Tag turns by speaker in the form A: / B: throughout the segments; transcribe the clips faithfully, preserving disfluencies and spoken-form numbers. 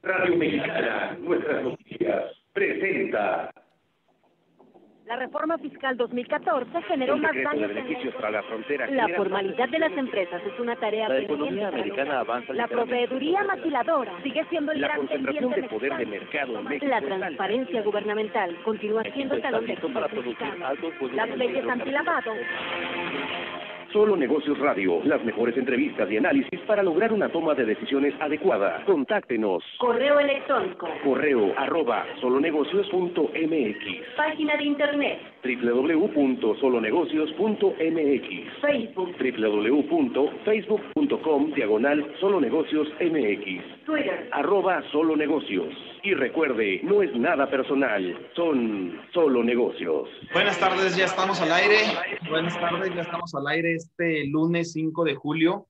A: Radio Mexicana, nuestras noticias, presenta.
B: La reforma fiscal dos mil catorce generó
A: Un
B: más
A: decreto
B: daños
A: de beneficios
B: en
A: para la frontera.
B: la formalidad de las empresas es una tarea
A: La
B: pendiente
A: economía
B: para
A: americana
B: lograr.
A: avanza
B: La
A: literalmente.
B: proveeduría maquiladora sigue siendo el
A: La
B: gran
A: concentración
B: pendiente
A: de poder de
B: mexicano.
A: mercado en México.
B: La
A: es alta.
B: transparencia gubernamental continúa siendo el talón de
A: México está
B: Aquiles
A: listo para producir
B: mexicano.
A: altos volúmenes
B: Las leyes
A: de
B: antilavado.
A: Solo Negocios Radio, las mejores entrevistas y análisis para lograr una toma de decisiones adecuada. Contáctenos.
B: Correo electrónico.
A: Correo arroba solonegocios punto mx.
B: Página de internet.
A: w w w punto solonegocios punto mx.
B: Facebook.
A: w w w punto facebook punto com diagonal solonegocios mx.
B: Twitter.
A: Arroba solo negocios. Y recuerde, no es nada personal, son solo negocios.
C: Buenas tardes, ya estamos al aire. Buenas tardes, ya estamos al aire este lunes cinco de julio.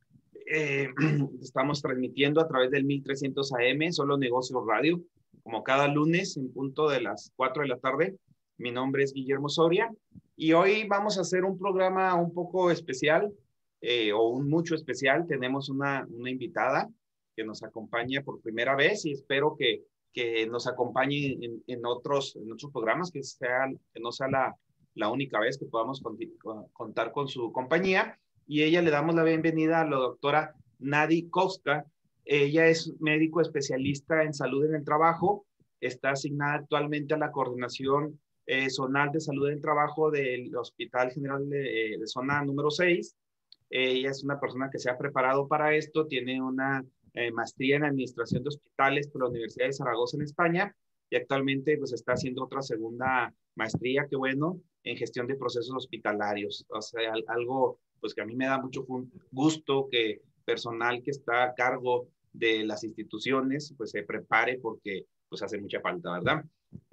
C: Eh, estamos transmitiendo a través del mil trescientos A M, Solo Negocios Radio, como cada lunes en punto de las cuatro de la tarde. Mi nombre es Guillermo Soria y hoy vamos a hacer un programa un poco especial, eh, o un mucho especial. Tenemos una, una invitada que nos acompaña por primera vez y espero que, que nos acompañe en, en, otros, en otros programas, que, sea, que no sea la, la única vez que podamos contar con su compañía. Y ella le damos la bienvenida a la doctora Nadi Koska. Ella es médico especialista en salud en el trabajo, está asignada actualmente a la coordinación eh, zonal de salud en el trabajo del Hospital General de, de Zona número seis. Ella es una persona que se ha preparado para esto, tiene una Eh, maestría en administración de hospitales por la Universidad de Zaragoza en España y actualmente pues está haciendo otra segunda maestría, qué bueno, en gestión de procesos hospitalarios. O sea, algo pues que a mí me da mucho gusto que personal que está a cargo de las instituciones pues se prepare porque pues hace mucha falta, ¿verdad?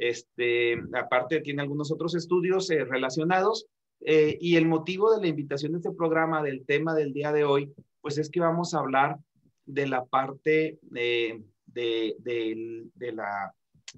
C: Este, aparte tiene algunos otros estudios eh, relacionados eh, y el motivo de la invitación de este programa, del tema del día de hoy, pues es que vamos a hablar de la parte de, de, de, de, la,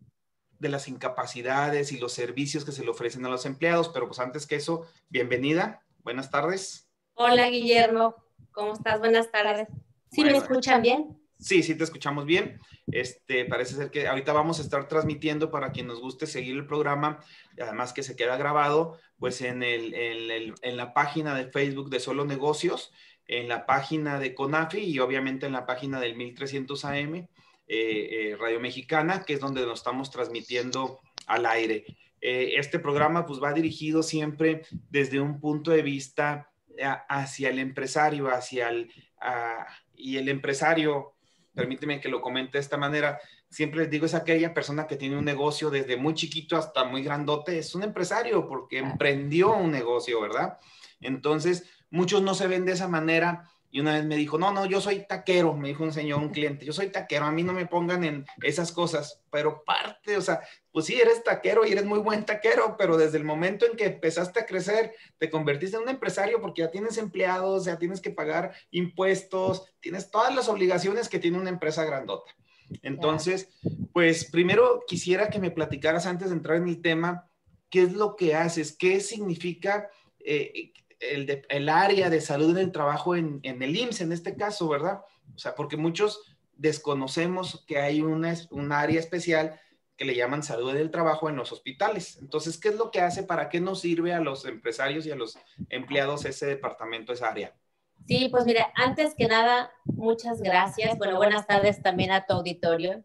C: de las incapacidades y los servicios que se le ofrecen a los empleados, pero pues antes que eso, bienvenida, buenas tardes.
D: Hola Guillermo, ¿cómo estás? Buenas tardes. ¿Sí bueno, me escuchan bien?
C: Sí, sí te escuchamos bien. Este, parece ser que ahorita vamos a estar transmitiendo para quien nos guste seguir el programa, además que se queda grabado, pues en, el, en, el, en la página de Facebook de Solo Negocios, en la página de CONAFI y obviamente en la página del mil trescientos A M, eh, eh, Radio Mexicana, que es donde nos estamos transmitiendo al aire. Eh, este programa pues va dirigido siempre desde un punto de vista a, hacia el empresario, hacia el, a, y el empresario, permíteme que lo comente de esta manera, siempre les digo, es aquella persona que tiene un negocio desde muy chiquito hasta muy grandote, es un empresario porque emprendió un negocio, ¿verdad? Entonces, muchos no se ven de esa manera y una vez me dijo, no, no, yo soy taquero, me dijo un señor, un cliente, yo soy taquero, a mí no me pongan en esas cosas, pero parte, o sea, pues sí, eres taquero y eres muy buen taquero, pero desde el momento en que empezaste a crecer, te convertiste en un empresario porque ya tienes empleados, ya tienes que pagar impuestos, tienes todas las obligaciones que tiene una empresa grandota. Entonces, pues primero quisiera que me platicaras antes de entrar en el tema, ¿qué es lo que haces? ¿Qué significa eh, el, de, el área de salud en el trabajo en, en el I M S S en este caso, ¿verdad? O sea, porque muchos desconocemos que hay una, un área especial que le llaman salud en el trabajo en los hospitales. Entonces, ¿qué es lo que hace? ¿Para qué nos sirve a los empresarios y a los empleados ese departamento, esa área?
D: Sí, pues mira, antes que nada, muchas gracias. Bueno, buenas tardes también a tu auditorio.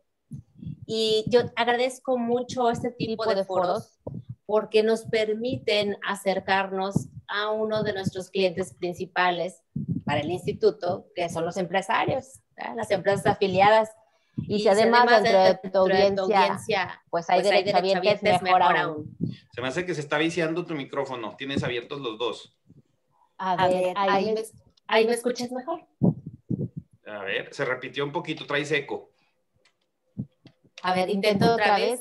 D: Y yo agradezco mucho este tipo de foros porque nos permiten acercarnos a uno de nuestros clientes principales para el instituto, que son los empresarios, ¿verdad? Las empresas afiliadas.
E: Y, y si además, además dentro, de, dentro de tu audiencia, de tu audiencia pues hay, pues hay derechohabientes, mejor, mejor aún. aún.
C: Se me hace que se está viciando tu micrófono. Tienes abiertos los dos.
D: A, a ver, ahí, ahí, me, ahí me escuchas mejor.
C: A ver, se repitió un poquito, traes eco.
D: A ver, intento otra vez.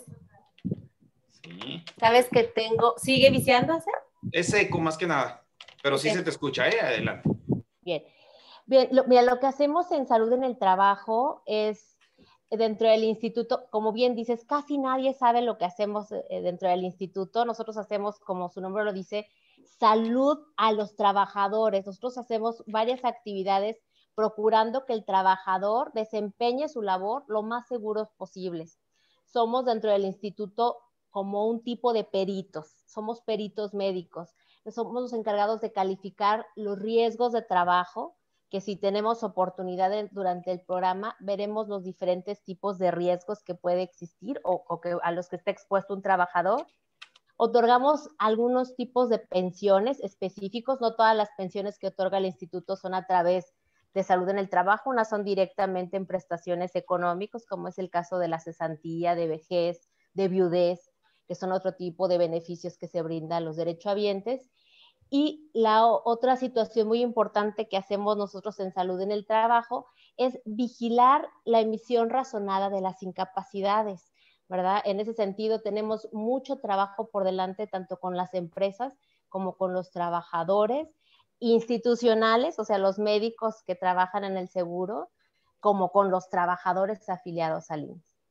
C: Sí.
D: ¿Sabes que tengo? ¿Sigue viciándose?
C: Es eco más que nada, pero okay. Sí se te escucha, ¿eh? Adelante.
E: Bien. Bien, lo, mira, lo que hacemos en salud en el trabajo es dentro del instituto, como bien dices, casi nadie sabe lo que hacemos dentro del instituto. Nosotros hacemos, como su nombre lo dice, salud a los trabajadores. Nosotros hacemos varias actividades procurando que el trabajador desempeñe su labor lo más seguros posibles. Somos dentro del instituto como un tipo de peritos, somos peritos médicos, somos los encargados de calificar los riesgos de trabajo, que si tenemos oportunidad de, durante el programa, veremos los diferentes tipos de riesgos que puede existir o, o que, a los que está expuesto un trabajador. Otorgamos algunos tipos de pensiones específicos, no todas las pensiones que otorga el instituto son a través de salud en el trabajo, unas son directamente en prestaciones económicas, como es el caso de la cesantía, de vejez, de viudez, que son otro tipo de beneficios que se brindan a los derechohabientes. Y la otra situación muy importante que hacemos nosotros en salud en el trabajo es vigilar la emisión razonada de las incapacidades, ¿verdad? En ese sentido tenemos mucho trabajo por delante, tanto con las empresas como con los trabajadores institucionales, o sea, los médicos que trabajan en el seguro, como con los trabajadores afiliados al I M S S.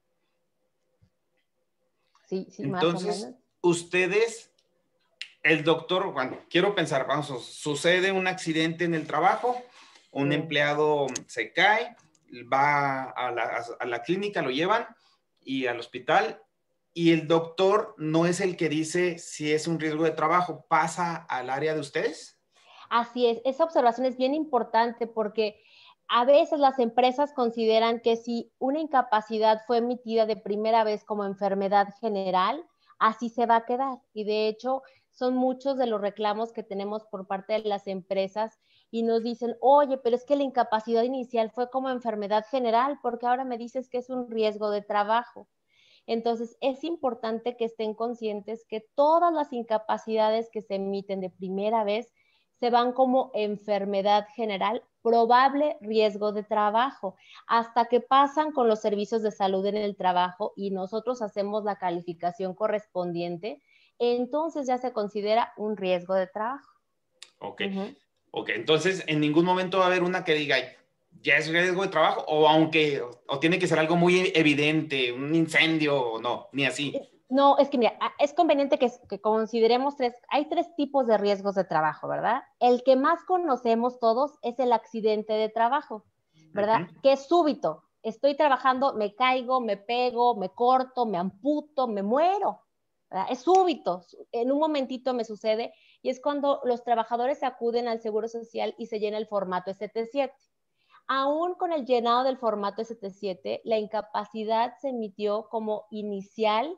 E: Sí, sí,
C: Entonces,
E: más o menos.
C: ustedes, el doctor, bueno, quiero pensar, vamos, sucede un accidente en el trabajo, un sí. empleado se cae, va a la, a la clínica, lo llevan y al hospital, y el doctor no es el que dice si es un riesgo de trabajo, ¿pasa al área de ustedes?
E: Así es, esa observación es bien importante porque a veces las empresas consideran que si una incapacidad fue emitida de primera vez como enfermedad general, así se va a quedar. Y de hecho, son muchos de los reclamos que tenemos por parte de las empresas y nos dicen, oye, pero es que la incapacidad inicial fue como enfermedad general, porque ahora me dices que es un riesgo de trabajo. Entonces, es importante que estén conscientes que todas las incapacidades que se emiten de primera vez se van como enfermedad general, probable riesgo de trabajo, hasta que pasan con los servicios de salud en el trabajo y nosotros hacemos la calificación correspondiente, entonces ya se considera un riesgo de trabajo.
C: Ok, uh-huh. Ok, entonces en ningún momento va a haber una que diga, ya es riesgo de trabajo, o aunque, o tiene que ser algo muy evidente, un incendio, o no, ni así.
E: No, es que mira, es conveniente que, que consideremos tres, hay tres tipos de riesgos de trabajo, ¿verdad? El que más conocemos todos es el accidente de trabajo, ¿verdad? Uh-huh. Que es súbito, estoy trabajando, me caigo, me pego, me corto, me amputo, me muero, ¿verdad? Es súbito, en un momentito me sucede y es cuando los trabajadores acuden al Seguro Social y se llena el formato S T siete. Aún con el llenado del formato S T siete, la incapacidad se emitió como inicial,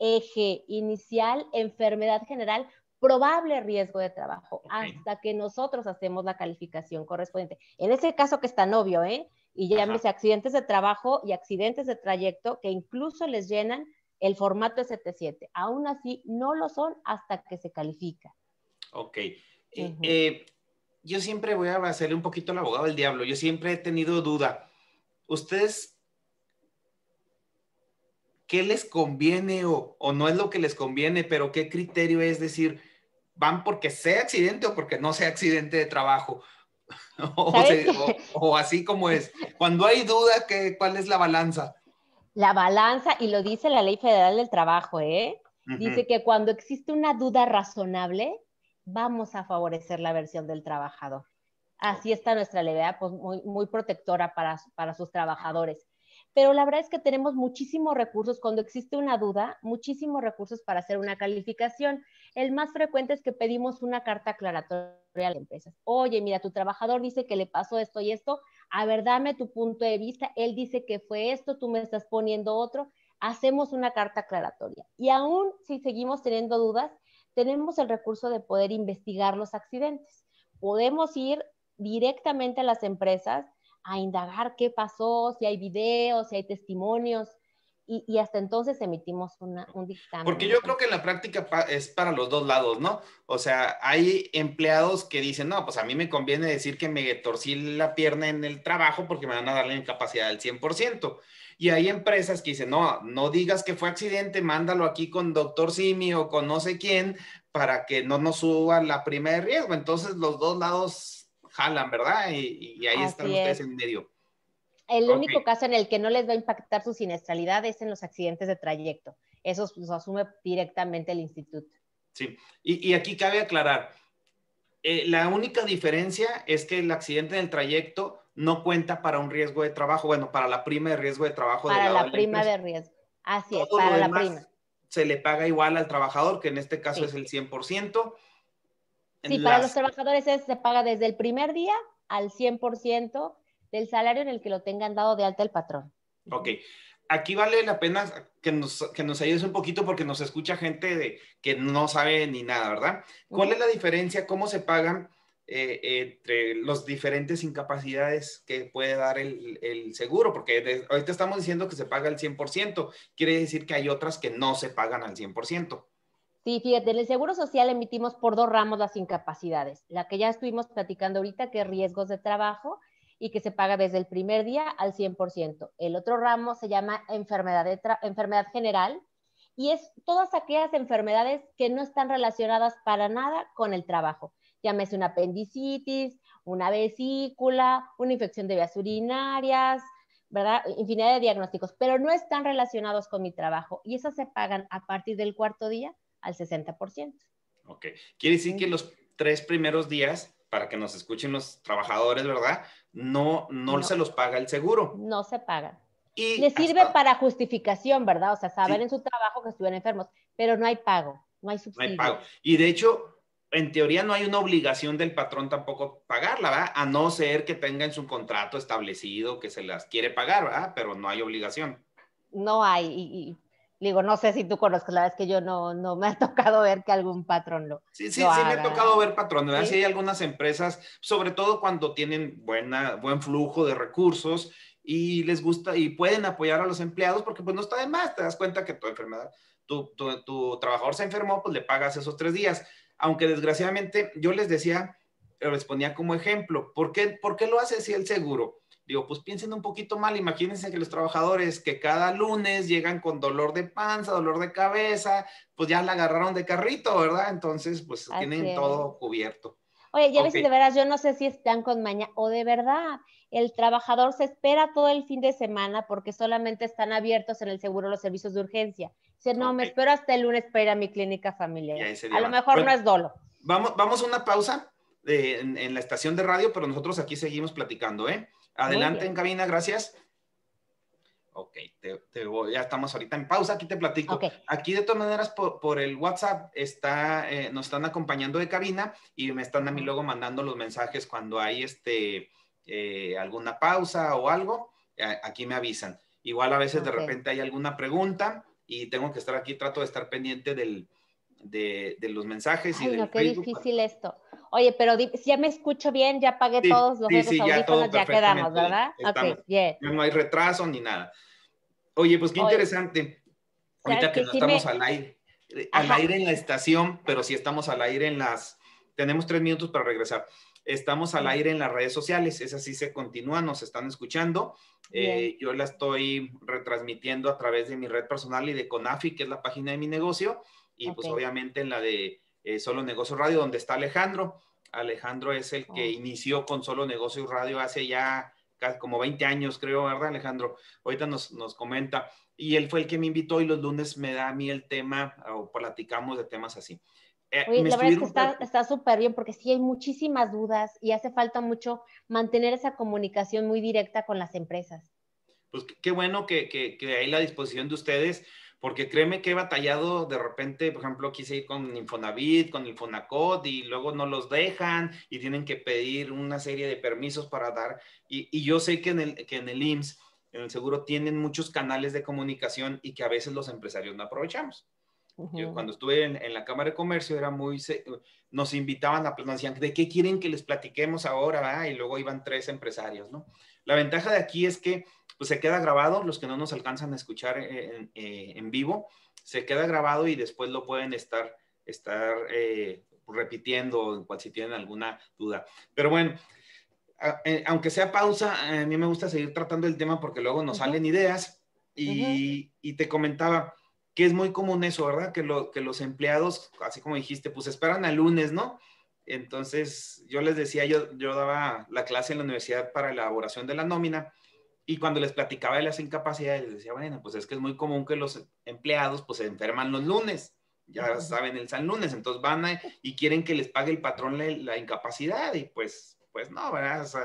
E: eje inicial, enfermedad general, probable riesgo de trabajo, okay. Hasta que nosotros hacemos la calificación correspondiente. En ese caso que es tan obvio, ¿eh? Y llámese accidentes de trabajo y accidentes de trayecto que incluso les llenan el formato S T siete. Aún así, no lo son hasta que se califica.
C: Ok. Uh-huh. eh, yo siempre voy a hacerle un poquito el abogado del diablo. Yo siempre he tenido duda. ¿Ustedes qué les conviene o, o no es lo que les conviene, pero qué criterio es decir, van porque sea accidente o porque no sea accidente de trabajo? o, se, o, o así como es. Cuando hay duda, ¿qué, ¿cuál es la balanza?
E: La balanza, y lo dice la Ley Federal del Trabajo, ¿eh? Uh-huh. Dice que cuando existe una duda razonable, vamos a favorecer la versión del trabajador. Así está nuestra ley, ¿verdad? Pues muy, muy protectora para, para sus trabajadores. Pero la verdad es que tenemos muchísimos recursos, cuando existe una duda, muchísimos recursos para hacer una calificación. El más frecuente es que pedimos una carta aclaratoria a las empresas. Oye, mira, tu trabajador dice que le pasó esto y esto, a ver, dame tu punto de vista, él dice que fue esto, tú me estás poniendo otro, hacemos una carta aclaratoria. Y aún si seguimos teniendo dudas, tenemos el recurso de poder investigar los accidentes. Podemos ir directamente a las empresas a indagar qué pasó, si hay videos, si hay testimonios, y, y hasta entonces emitimos una, un dictamen.
C: Porque yo creo que en la práctica es para los dos lados, ¿no? O sea, hay empleados que dicen, no, pues a mí me conviene decir que me torcí la pierna en el trabajo porque me van a dar la incapacidad del cien por ciento. Y hay empresas que dicen, no, no digas que fue accidente, mándalo aquí con doctor Simi o con no sé quién para que no nos suba la prima de riesgo. Entonces los dos lados jalan, ¿verdad? Y, y ahí
E: Así
C: están ustedes
E: es.
C: en medio.
E: El
C: okay.
E: único caso en el que no les va a impactar su siniestralidad es en los accidentes de trayecto. Eso los asume directamente el instituto.
C: Sí, y, y aquí cabe aclarar, eh, la única diferencia es que el accidente del trayecto no cuenta para un riesgo de trabajo, bueno, para la prima de riesgo de trabajo.
E: Para
C: del lado
E: la
C: de la
E: prima
C: empresa.
E: de riesgo. Así
C: Todo
E: es, para
C: lo
E: la
C: demás
E: prima.
C: se le paga igual al trabajador, que en este caso
E: Sí.
C: es el cien por ciento.
E: Sí,
C: Las...
E: para los trabajadores es, se paga desde el primer día al cien por ciento del salario en el que lo tengan dado de alta el patrón.
C: Ok. Aquí vale la pena que nos, que nos ayudes un poquito porque nos escucha gente de, que no sabe ni nada, ¿verdad? ¿Cuál uh-huh. es la diferencia? ¿Cómo se pagan eh, entre las diferentes incapacidades que puede dar el, el seguro? Porque de, ahorita estamos diciendo que se paga el cien por ciento. Quiere decir que hay otras que no se pagan al cien por ciento.
E: Sí, fíjate, en el Seguro Social emitimos por dos ramos las incapacidades. La que ya estuvimos platicando ahorita, que es riesgos de trabajo, y que se paga desde el primer día al cien por ciento. El otro ramo se llama enfermedad, de enfermedad general, y es todas aquellas enfermedades que no están relacionadas para nada con el trabajo. Llámese una apendicitis, una vesícula, una infección de vías urinarias, ¿verdad? Infinidad de diagnósticos, pero no están relacionados con mi trabajo. Y esas se pagan a partir del cuarto día al sesenta por ciento.
C: Ok. Quiere decir que los tres primeros días, para que nos escuchen los trabajadores, ¿verdad? No, no, no. se los paga el seguro.
E: No se paga.
C: Y
E: les sirve
C: hasta...
E: para justificación, ¿verdad? O sea, saber
C: sí.
E: en su trabajo que estuvieron enfermos, pero no hay pago, no hay subsidio.
C: No hay pago. Y de hecho, en teoría no hay una obligación del patrón tampoco pagarla, ¿verdad? A no ser que tenga en su contrato establecido que se las quiere pagar, ¿verdad? Pero no hay obligación.
E: No hay, y, y digo, no sé si tú conozcas, la verdad es que yo no, no me ha tocado ver que algún patrón lo
C: Sí, sí,
E: lo
C: sí
E: haga.
C: me ha tocado ver patrones, ¿verdad?
E: ¿Sí?
C: Sí hay algunas empresas, sobre todo cuando tienen buena, buen flujo de recursos y les gusta y pueden apoyar a los empleados porque pues no está de más, te das cuenta que tu enfermedad, tu, tu, tu trabajador se enfermó, pues le pagas esos tres días. Aunque desgraciadamente yo les decía, les ponía como ejemplo, ¿por qué, por qué lo hace así el seguro? Digo, pues piensen un poquito mal, imagínense que los trabajadores que cada lunes llegan con dolor de panza, dolor de cabeza, pues ya la agarraron de carrito, ¿verdad? Entonces, pues
E: Así
C: tienen
E: es.
C: todo cubierto.
E: Oye, ya
C: Ok.
E: ves si de veras, yo no sé si están con maña o de verdad, el trabajador se espera todo el fin de semana porque solamente están abiertos en el seguro los servicios de urgencia. Dice, no,
C: Ok.
E: me espero hasta el lunes para ir a mi clínica
C: Y
E: familiar.
C: ahí se día
E: A lo
C: van.
E: mejor
C: Bueno,
E: no es dolo.
C: Vamos, vamos a una pausa de, en, en la estación de radio, pero nosotros aquí seguimos platicando, ¿eh? Adelante en cabina, gracias. Ok, te, te voy, ya estamos ahorita en pausa, aquí te platico.
E: Okay.
C: Aquí de todas maneras por, por el WhatsApp está, eh, nos están acompañando de cabina y me están a mí luego mandando los mensajes cuando hay este, eh, alguna pausa o algo, eh, aquí me avisan. Igual a veces okay. de repente hay alguna pregunta y tengo que estar aquí, trato de estar pendiente del, de, de los mensajes.
E: Ay,
C: y del
E: no, qué
C: Facebook.
E: difícil esto. Oye, pero si ya me escucho bien, ya pagué
C: Sí,
E: todos los
C: sí,
E: otros
C: sí,
E: audífonos,
C: ya,
E: ya quedamos, ¿verdad?
C: Estamos.
E: Ok, bien.
C: Ya no hay retraso ni nada. Oye, pues qué
E: Oye,
C: interesante. Ahorita que no
E: sí
C: estamos
E: me...
C: al aire, al
E: Ajá.
C: aire en la estación, pero sí estamos al aire en las, tenemos tres minutos para regresar. Estamos al aire en las redes sociales, esas sí se continúan, nos están escuchando. Eh, yo la estoy retransmitiendo a través de mi red personal y de Conafi, que es la página de mi negocio, y okay. pues obviamente en la de eh, Solo Negocios Radio, donde está Alejandro. Alejandro es el que oh. inició con Solo Negocios Radio hace ya como veinte años, creo, ¿verdad, Alejandro? Ahorita nos, nos comenta. Y él fue el que me invitó y los lunes me da a mí el tema o platicamos de temas así. Eh,
E: Oye, la verdad es que está súper bien porque sí hay muchísimas dudas y hace falta mucho mantener esa comunicación muy directa con las empresas.
C: Pues qué bueno que, que, que hay la disposición de ustedes, porque créeme que he batallado de repente, por ejemplo, quise ir con Infonavit, con Infonacot y luego no los dejan y tienen que pedir una serie de permisos para dar. Y, y yo sé que en, el, que en el I M S S, en el seguro, tienen muchos canales de comunicación y que a veces los empresarios no aprovechamos. Uh-huh. Yo cuando estuve en, en la Cámara de Comercio era muy, nos invitaban a, pues nos decían, ¿de qué quieren que les platiquemos ahora? ¿verdad? Y luego iban tres empresarios, ¿no? La ventaja de aquí es que pues se queda grabado, los que no nos alcanzan a escuchar en, en, en vivo, se queda grabado y después lo pueden estar, estar eh, repitiendo si tienen alguna duda. Pero bueno, a, eh, aunque sea pausa, a mí me gusta seguir tratando el tema porque luego nos uh-huh. salen ideas y, uh-huh. y te comentaba que es muy común eso, ¿verdad? Que, lo, que los empleados, así como dijiste, pues esperan al lunes, ¿no? Entonces yo les decía, yo, yo daba la clase en la universidad para elaboración de la nómina. Y cuando les platicaba de las incapacidades, les decía, bueno, pues es que es muy común que los empleados pues se enferman los lunes, ya uh-huh. saben el San Lunes, entonces van a, y quieren que les pague el patrón la, la incapacidad y pues, pues no, ¿verdad? O sea,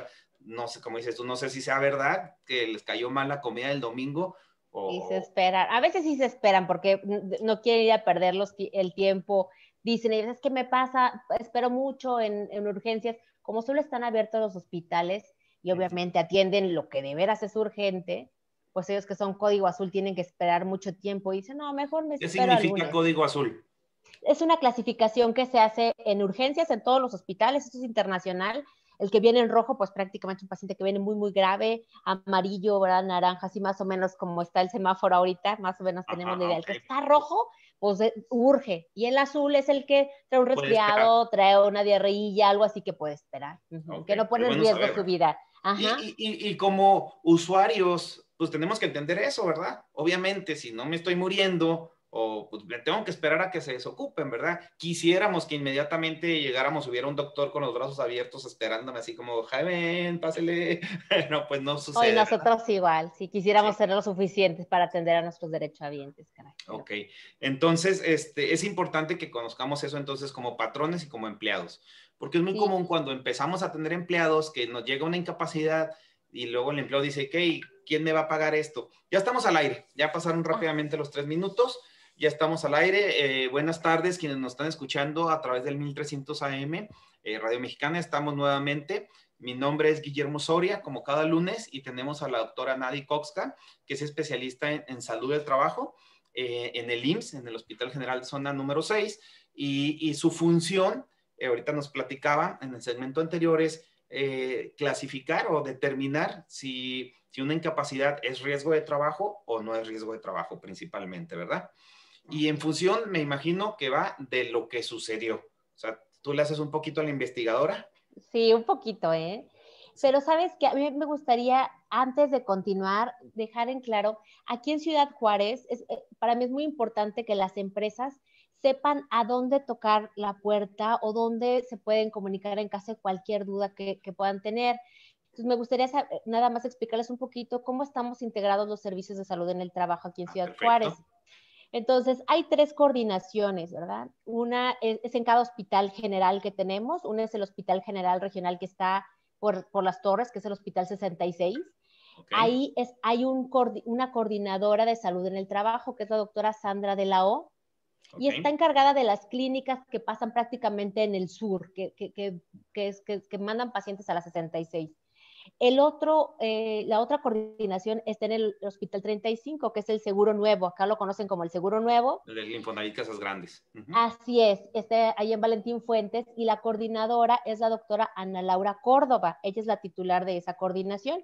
C: no sé, como dices tú, no sé si sea verdad que les cayó mal la comida del domingo. O...
E: Y se esperan, a veces sí se esperan porque no quieren ir a perder los, el tiempo. Dicen, es que me pasa, espero mucho en, en urgencias, como solo están abiertos los hospitales y obviamente atienden lo que de veras es urgente, pues ellos que son código azul tienen que esperar mucho tiempo y dicen, no, mejor me
C: ¿Qué
E: espero al
C: significa
E: lunes.
C: código azul?
E: Es una clasificación que se hace en urgencias en todos los hospitales, esto es internacional. El que viene en rojo, pues prácticamente un paciente que viene muy, muy grave, amarillo, ¿verdad? Naranja, así más o menos como está el semáforo ahorita, más o menos tenemos
C: Ajá,
E: la idea.
C: okay.
E: El que está rojo, pues urge. Y el azul es el que trae un resfriado,
C: esperar.
E: trae una diarrea, algo así que puede esperar. Uh-huh. Okay. Que no pone en riesgo
C: saber,
E: su vida. Ajá.
C: Y, y, y como usuarios, pues tenemos que entender eso, ¿verdad? Obviamente, si no me estoy muriendo, o pues me tengo que esperar a que se desocupen, ¿verdad? Quisiéramos que inmediatamente llegáramos, hubiera un doctor con los brazos abiertos esperándome así como, Jaime, pásele. No, pues no sucede.
E: Hoy nosotros ¿verdad? Igual, si quisiéramos sí. ser lo suficientes para atender a nuestros derechohabientes, caray. Pero...
C: Ok, entonces este, es importante que conozcamos eso entonces como patrones y como empleados, porque es muy sí. común cuando empezamos a tener empleados que nos llega una incapacidad y luego el empleado dice, ¿qué? ¿Quién me va a pagar esto? Ya estamos al aire, ya pasaron rápidamente ah. los tres minutos. Ya estamos al aire. Eh, buenas tardes, quienes nos están escuchando a través del mil trescientos A M, eh, Radio Mexicana. Estamos nuevamente. Mi nombre es Guillermo Soria, como cada lunes, y tenemos a la doctora Nadi Coxca, que es especialista en, en salud del trabajo, eh, en el I M S S, en el Hospital General de Zona número seis, y, y su función, eh, ahorita nos platicaba en el segmento anterior, es eh, clasificar o determinar si, si una incapacidad es riesgo de trabajo o no es riesgo de trabajo principalmente, ¿verdad? Y en función, me imagino que va de lo que sucedió. O sea, ¿tú le haces un poquito a la investigadora?
E: Sí, un poquito, ¿eh? Pero sabes que a mí me gustaría, antes de continuar, dejar en claro, aquí en Ciudad Juárez, es, para mí es muy importante que las empresas sepan a dónde tocar la puerta o dónde se pueden comunicar en caso de cualquier duda que, que puedan tener. Entonces, me gustaría saber, nada más explicarles un poquito cómo estamos integrados los servicios de salud en el trabajo aquí en Ciudad ah, Juárez. Entonces, hay tres coordinaciones, ¿verdad? Una es, es en cada hospital general que tenemos. Una es el Hospital General Regional que está por, por Las Torres, que es el Hospital sesenta y seis. Okay. Ahí es, hay un, una coordinadora de salud en el trabajo, que es la doctora Sandra de la O, okay. Y está encargada de las clínicas que pasan prácticamente en el sur, que, que, que, que, es, que, que mandan pacientes a la sesenta y seis. El otro, eh, la otra coordinación está en el Hospital treinta y cinco, que es el Seguro Nuevo. Acá lo conocen como el Seguro Nuevo.
C: El del Infonavit Casas Grandes. Uh-huh.
E: Así es, está ahí en Valentín Fuentes, y la coordinadora es la doctora Ana Laura Córdoba. Ella es la titular de esa coordinación.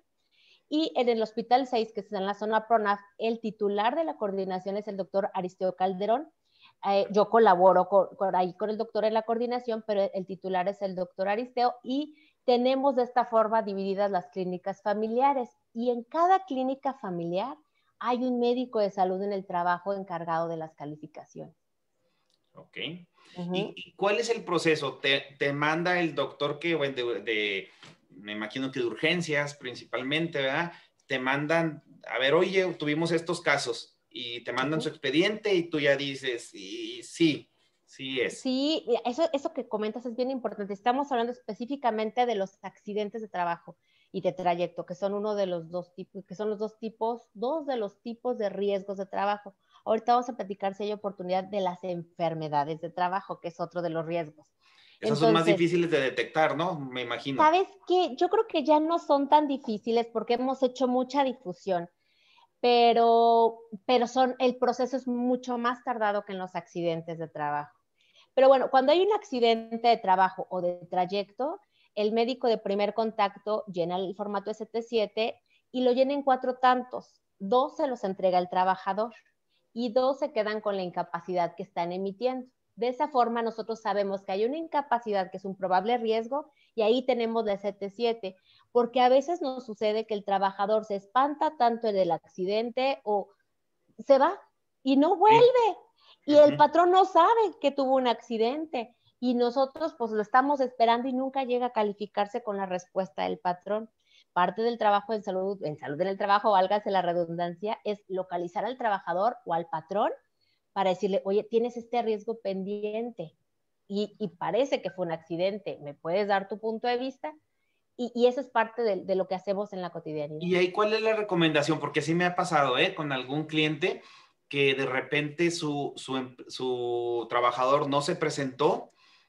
E: Y en el Hospital seis, que está en la zona PRONAF, el titular de la coordinación es el doctor Aristeo Calderón. Eh, yo colaboro con, con, ahí con el doctor en la coordinación, pero el titular es el doctor Aristeo, y tenemos de esta forma divididas las clínicas familiares, y en cada clínica familiar hay un médico de salud en el trabajo encargado de las calificaciones.
C: Ok. Uh-huh. ¿Y, ¿Y cuál es el proceso? ¿Te, te manda el doctor que, bueno, de, de, me imagino que de urgencias principalmente, ¿verdad? Te mandan, a ver, oye, tuvimos estos casos, y te mandan uh-huh. su expediente y tú ya dices, sí, sí. Sí, es.
E: Sí, eso, eso que comentas es bien importante. Estamos hablando específicamente de los accidentes de trabajo y de trayecto, que son uno de los dos tipos, que son los dos tipos, dos de los tipos de riesgos de trabajo. Ahorita vamos a platicar si hay oportunidad de las enfermedades de trabajo, que es otro de los riesgos.
C: Esas Entonces, son más difíciles de detectar, ¿no? Me imagino.
E: ¿Sabes qué? Yo creo que ya no son tan difíciles porque hemos hecho mucha difusión. Pero, pero son, el proceso es mucho más tardado que en los accidentes de trabajo. Pero bueno, cuando hay un accidente de trabajo o de trayecto, el médico de primer contacto llena el formato S T siete y lo llena en cuatro tantos. Dos se los entrega el trabajador y dos se quedan con la incapacidad que están emitiendo. De esa forma nosotros sabemos que hay una incapacidad que es un probable riesgo y ahí tenemos la S T siete, porque a veces nos sucede que el trabajador se espanta tanto del accidente o se va y no vuelve. Y el patrón no sabe que tuvo un accidente y nosotros pues lo estamos esperando y nunca llega a calificarse con la respuesta del patrón. Parte del trabajo en salud, en salud en el trabajo, válgase la redundancia, es localizar al trabajador o al patrón para decirle, oye, tienes este riesgo pendiente y, y parece que fue un accidente, ¿me puedes dar tu punto de vista? y, y eso es parte de, de lo que hacemos en la cotidianidad.
C: ¿Y ahí cuál es la recomendación? Porque sí me ha pasado, ¿eh? Con algún cliente que de repente su, su, su trabajador no se presentó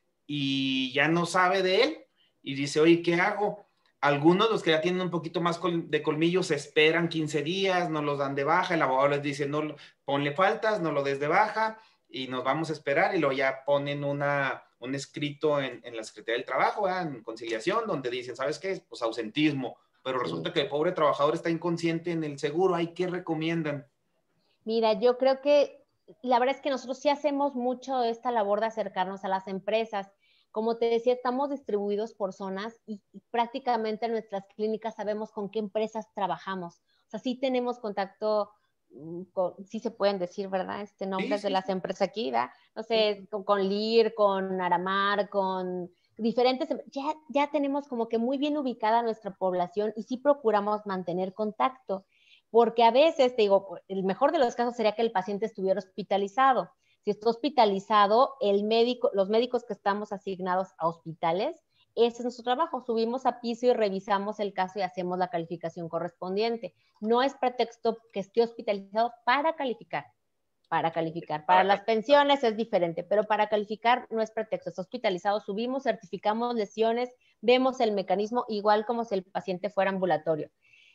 C: y ya no sabe de él y dice, oye, ¿qué hago? Algunos, los que ya tienen un poquito más de colmillo, se esperan quince días, no los dan de baja, el abogado les dice, no, ponle faltas, no lo des de baja y nos vamos a esperar, y luego ya ponen una, un escrito en, en la Secretaría del Trabajo, ¿verdad? En conciliación, donde dicen, ¿sabes qué? Pues ausentismo, pero
E: Sí.
C: resulta que el pobre trabajador está inconsciente en el seguro. ¿Ay, qué recomiendan?
E: Mira, yo creo que la verdad es que nosotros sí hacemos mucho esta labor de acercarnos a las empresas. Como te decía, estamos distribuidos por zonas y, y prácticamente en nuestras clínicas sabemos con qué empresas trabajamos. O sea, sí tenemos contacto, con, sí se pueden decir, ¿verdad? Este nombres sí, sí, de las sí. empresas aquí, ¿verdad? No sé, sí. con, con L I R, con Aramar, con diferentes, ya, ya tenemos como que muy bien ubicada nuestra población y sí procuramos mantener contacto. Porque a veces, te digo, el mejor de los casos sería que el paciente estuviera hospitalizado. Si está hospitalizado, el médico, los médicos que estamos asignados a hospitales, ese es nuestro trabajo. Subimos a piso y revisamos el caso y hacemos la calificación correspondiente. No es pretexto que esté hospitalizado para calificar. Para calificar. Para las pensiones es diferente, pero para calificar no es pretexto. Está hospitalizado, subimos, certificamos lesiones, vemos el mecanismo igual como si el paciente fuera ambulatorio.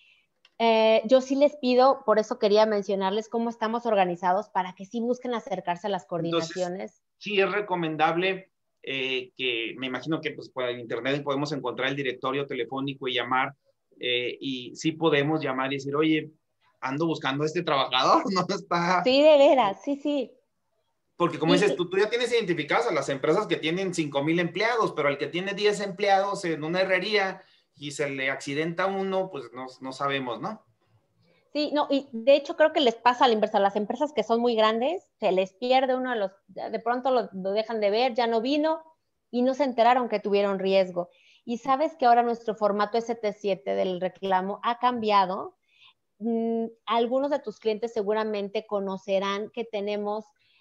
E: Eh, yo sí les pido, por eso quería mencionarles cómo estamos organizados para que sí busquen acercarse a las coordinaciones.
C: Entonces, sí es recomendable eh, que, me imagino que pues, por internet podemos encontrar el directorio telefónico y llamar, eh, y sí podemos llamar y decir, oye, ando buscando a este trabajador, no está...
E: Sí, de veras, sí, sí.
C: Porque como
E: y,
C: dices, tú, tú ya tienes identificadas a las empresas que tienen cinco mil empleados, pero el que tiene diez empleados en una herrería y se le accidenta uno, pues no, no sabemos, ¿no?
E: Sí, no, y de hecho creo que les pasa a la inversa. Las empresas que son muy grandes, se les pierde uno de los, de pronto lo, lo dejan de ver, ya no vino y no se enteraron que tuvieron riesgo. Y sabes que ahora nuestro formato S T siete del reclamo ha cambiado. Mm, algunos de tus clientes seguramente conocerán que tenemos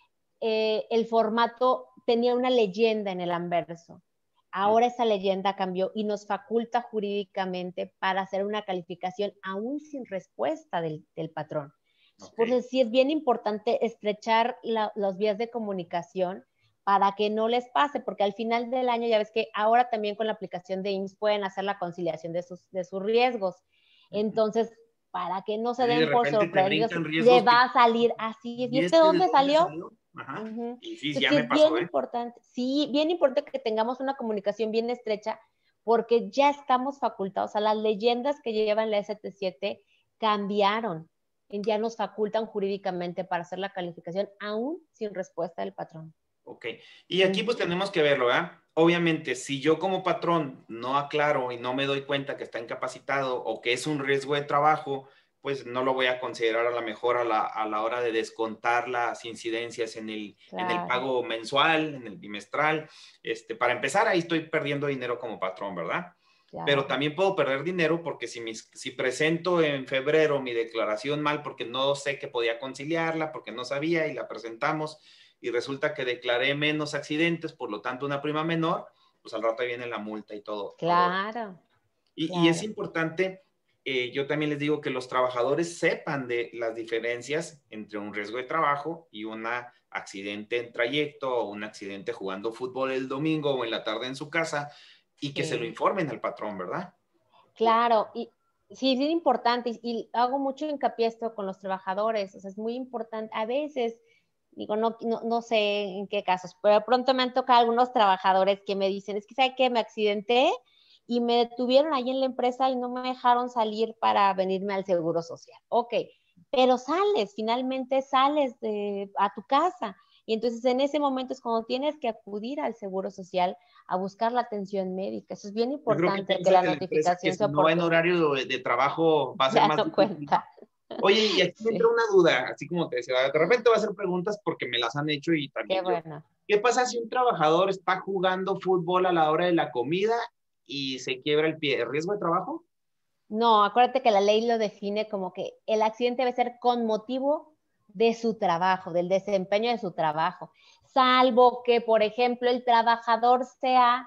E: eh, el formato, tenía una leyenda en el anverso. Ahora esa leyenda cambió y nos faculta jurídicamente para hacer una calificación aún sin respuesta del, del patrón. Okay. Por eso sí es bien importante estrechar la, las vías de comunicación para que no les pase, porque al final del año ya ves que ahora también con la aplicación de I M S S pueden hacer la conciliación de sus, de sus riesgos. Entonces, para que no se
C: sí,
E: den
C: de
E: por sorprendidos, le va a salir así. ¿Y, ¿Y este dónde salió? salió?
C: Ajá. Uh-huh. Y sí,
E: Entonces,
C: ya
E: sí
C: me
E: es
C: pasó,
E: bien
C: ¿eh?
E: importante, sí, bien importante que tengamos una comunicación bien estrecha, porque ya estamos facultados, o sea, las leyendas que llevan la S T siete cambiaron, ya nos facultan jurídicamente para hacer la calificación, aún sin respuesta del patrón.
C: Ok, y aquí pues tenemos que verlo, ¿verdad? Obviamente, si yo como patrón no aclaro y no me doy cuenta que está incapacitado o que es un riesgo de trabajo, pues no lo voy a considerar a la mejor a la, a la hora de descontar las incidencias en el, claro. en el pago mensual, en el bimestral. Este, para empezar, ahí estoy perdiendo dinero como patrón, ¿verdad? Claro. Pero también puedo perder dinero porque si, mis, si presento en febrero mi declaración mal porque no sé que podía conciliarla, porque no sabía y la presentamos y resulta que declaré menos accidentes, por lo tanto una prima menor, pues al rato viene la multa y todo.
E: Claro.
C: todo. Y,
E: claro.
C: y es importante... Eh, yo también les digo que los trabajadores sepan de las diferencias entre un riesgo de trabajo y un accidente en trayecto o un accidente jugando fútbol el domingo o en la tarde en su casa y que sí. se lo informen al patrón, ¿verdad?
E: Claro, y sí, es bien importante y, y hago mucho hincapié esto con los trabajadores, o sea, es muy importante. A veces, digo, no, no, no sé en qué casos, pero de pronto me han tocado algunos trabajadores que me dicen, es que ¿sabe qué? Me accidenté y me detuvieron ahí en la empresa y no me dejaron salir para venirme al seguro social. Ok, pero sales, finalmente sales de, a tu casa. Y entonces en ese momento es cuando tienes que acudir al seguro social a buscar la atención médica. Eso es bien importante que, que la que notificación
C: que sea oportuna. No en horario de, de trabajo va a ser
E: ya
C: más
E: no
C: difícil.
E: cuenta.
C: Oye, y aquí me sí. entra una duda, así como te decía, de repente voy a hacer preguntas porque me las han hecho y también
E: Qué
C: yo.
E: bueno.
C: ¿Qué pasa si un trabajador está jugando fútbol a la hora de la comida y se quiebra el pie? ¿Riesgo de trabajo?
E: No, acuérdate que la ley lo define como que el accidente debe ser con motivo de su trabajo, del desempeño de su trabajo, salvo que, por ejemplo, el trabajador sea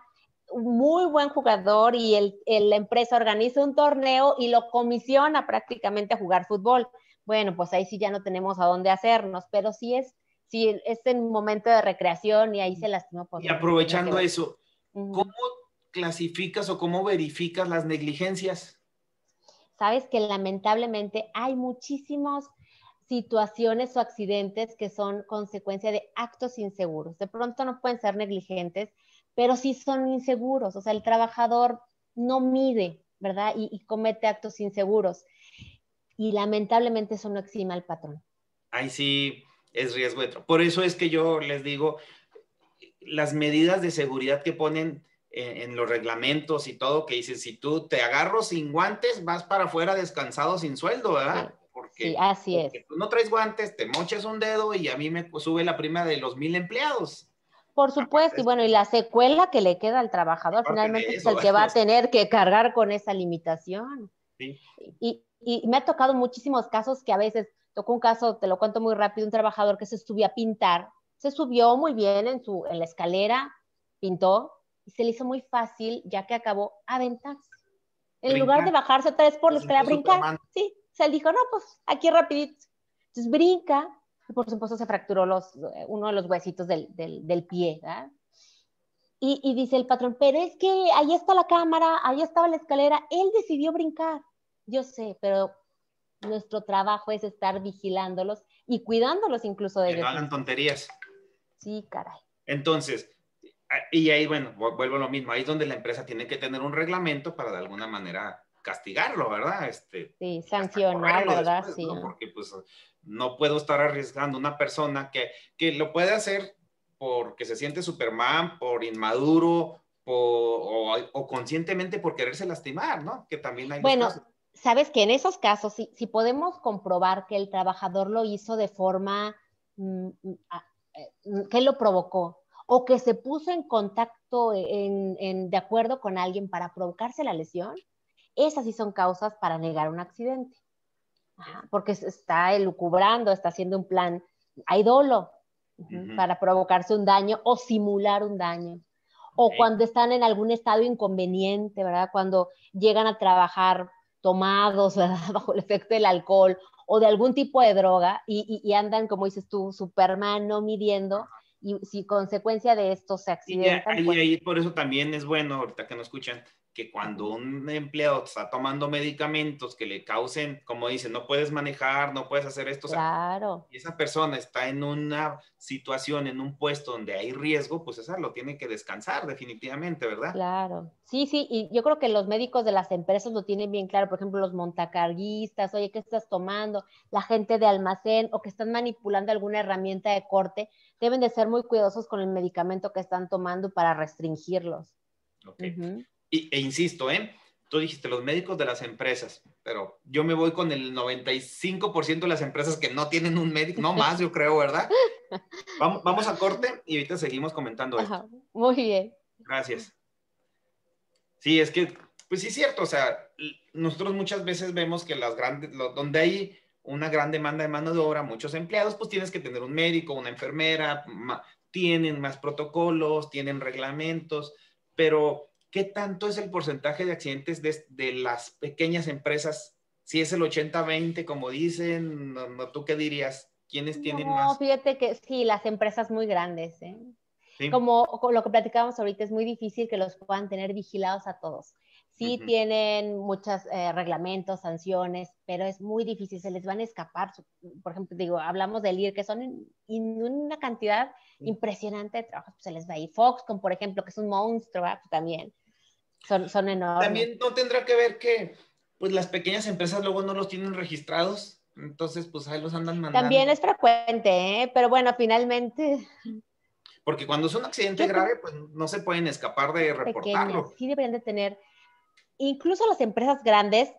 E: un muy buen jugador y el, el, la empresa organiza un torneo y lo comisiona prácticamente a jugar fútbol. Bueno, pues ahí sí ya no tenemos a dónde hacernos, pero sí es, sí es en momento de recreación y ahí se lastimó. Pues,
C: y aprovechando
E: no
C: eso, ¿cómo clasificas o cómo verificas las negligencias?
E: Sabes que lamentablemente hay muchísimas situaciones o accidentes que son consecuencia de actos inseguros. De pronto no pueden ser negligentes, pero sí son inseguros. O sea, el trabajador no mide, ¿verdad? Y, y comete actos inseguros. Y lamentablemente eso no exime al patrón.
C: Ahí sí es riesgo de trabajo. Por eso es que yo les digo, las medidas de seguridad que ponen en, en los reglamentos y todo, que dicen, si tú te agarro sin guantes, vas para afuera descansado sin sueldo, ¿verdad?
E: Sí,
C: porque,
E: sí, así
C: porque
E: es.
C: tú no traes guantes, te moches un dedo y a mí me sube la prima de los mil empleados.
E: Por supuesto, y bueno, y la secuela que le queda al trabajador, finalmente es el que va a tener que cargar con esa limitación.
C: Sí.
E: Y, y me ha tocado muchísimos casos que a veces, tocó un caso, te lo cuento muy rápido, un trabajador que se subió a pintar, se subió muy bien en, su, en la escalera, pintó, y se le hizo muy fácil, ya que acabó, aventarse. En
C: Brincar.
E: lugar de bajarse otra vez por la escalera, brincar, Superman. Sí, se le dijo, no, pues aquí rapidito. Entonces brinca, y por supuesto se fracturó los, uno de los huesitos del, del, del pie, ¿verdad? Y, y dice el patrón, pero es que ahí está la cámara, ahí estaba la escalera, él decidió brincar. Yo sé, pero nuestro trabajo es estar vigilándolos y cuidándolos incluso de
C: que
E: ellos.
C: no hagan mismos. Tonterías.
E: Sí, caray.
C: Entonces, y ahí, bueno, vuelvo a lo mismo, ahí es donde la empresa tiene que tener un reglamento para de alguna manera castigarlo, ¿verdad? Este,
E: sí, sancionar, ¿verdad?
C: Después,
E: sí.
C: ¿no? Porque pues no puedo estar arriesgando una persona que, que lo puede hacer porque se siente Superman, por inmaduro, por, o, o conscientemente por quererse lastimar, ¿no? Que también hay
E: bueno,
C: los casos.
E: Sabes que en esos casos, si, si podemos comprobar que el trabajador lo hizo de forma mm, que lo provocó, o que se puso en contacto en, en, de acuerdo con alguien para provocarse la lesión, esas sí son causas para negar un accidente. Ajá, porque se está elucubrando, está haciendo un plan, hay dolo uh-huh. para provocarse un daño o simular un daño. O okay. cuando están en algún estado inconveniente, ¿verdad? Cuando llegan a trabajar tomados, ¿verdad? Bajo el efecto del alcohol o de algún tipo de droga y, y, y andan, como dices tú, Superman, no midiendo, y si consecuencia de esto se accidentan.
C: Y ahí,
E: pues...
C: ahí por eso también es bueno, ahorita que nos escuchan, que cuando un empleado está tomando medicamentos que le causen, como dicen, no puedes manejar, no puedes hacer esto,
E: claro.
C: O sea, y esa persona está en una situación, en un puesto donde hay riesgo, pues esa lo tiene que descansar definitivamente, ¿verdad?
E: Claro, sí, sí, y yo creo que los médicos de las empresas lo tienen bien claro, por ejemplo, los montacarguistas, oye, ¿qué estás tomando? La gente de almacén o que están manipulando alguna herramienta de corte, deben de ser muy cuidadosos con el medicamento que están tomando para restringirlos.
C: Ok, uh-huh. y, e insisto, ¿eh? Tú dijiste los médicos de las empresas, pero yo me voy con el noventa y cinco por ciento de las empresas que no tienen un médico, no más, yo creo, ¿verdad? Vamos, vamos a corte y ahorita seguimos comentando esto.
E: Ajá, muy bien.
C: Gracias. Sí, es que, pues sí es cierto, o sea, nosotros muchas veces vemos que las grandes, lo, donde hay una gran demanda de mano de obra, muchos empleados, pues tienes que tener un médico, una enfermera, ma, tienen más protocolos, tienen reglamentos, pero ¿qué tanto es el porcentaje de accidentes de, de las pequeñas empresas? Si es el ochenta veinte, como dicen, no, no, ¿tú qué dirías? ¿Quiénes tienen
E: no,
C: más?
E: No, fíjate que sí, las empresas muy grandes, ¿eh? ¿Sí? Como, como lo que platicábamos ahorita, es muy difícil que los puedan tener vigilados a todos. Sí uh-huh. tienen muchos eh, reglamentos, sanciones, pero es muy difícil, se les van a escapar. Por ejemplo, digo, hablamos del I R, que son en, en una cantidad uh-huh. impresionante de trabajos, pues se les va a ir. Foxconn, por ejemplo, que es un monstruo, ¿eh? Pues también son, son enormes.
C: También no tendrá que ver que pues las pequeñas empresas luego no los tienen registrados, entonces pues ahí los andan mandando.
E: También es frecuente, ¿eh? Pero bueno, finalmente...
C: Porque cuando es un accidente Yo grave, pues no se pueden escapar de reportarlo.
E: Pequeñas, sí deberían de tener, incluso las empresas grandes.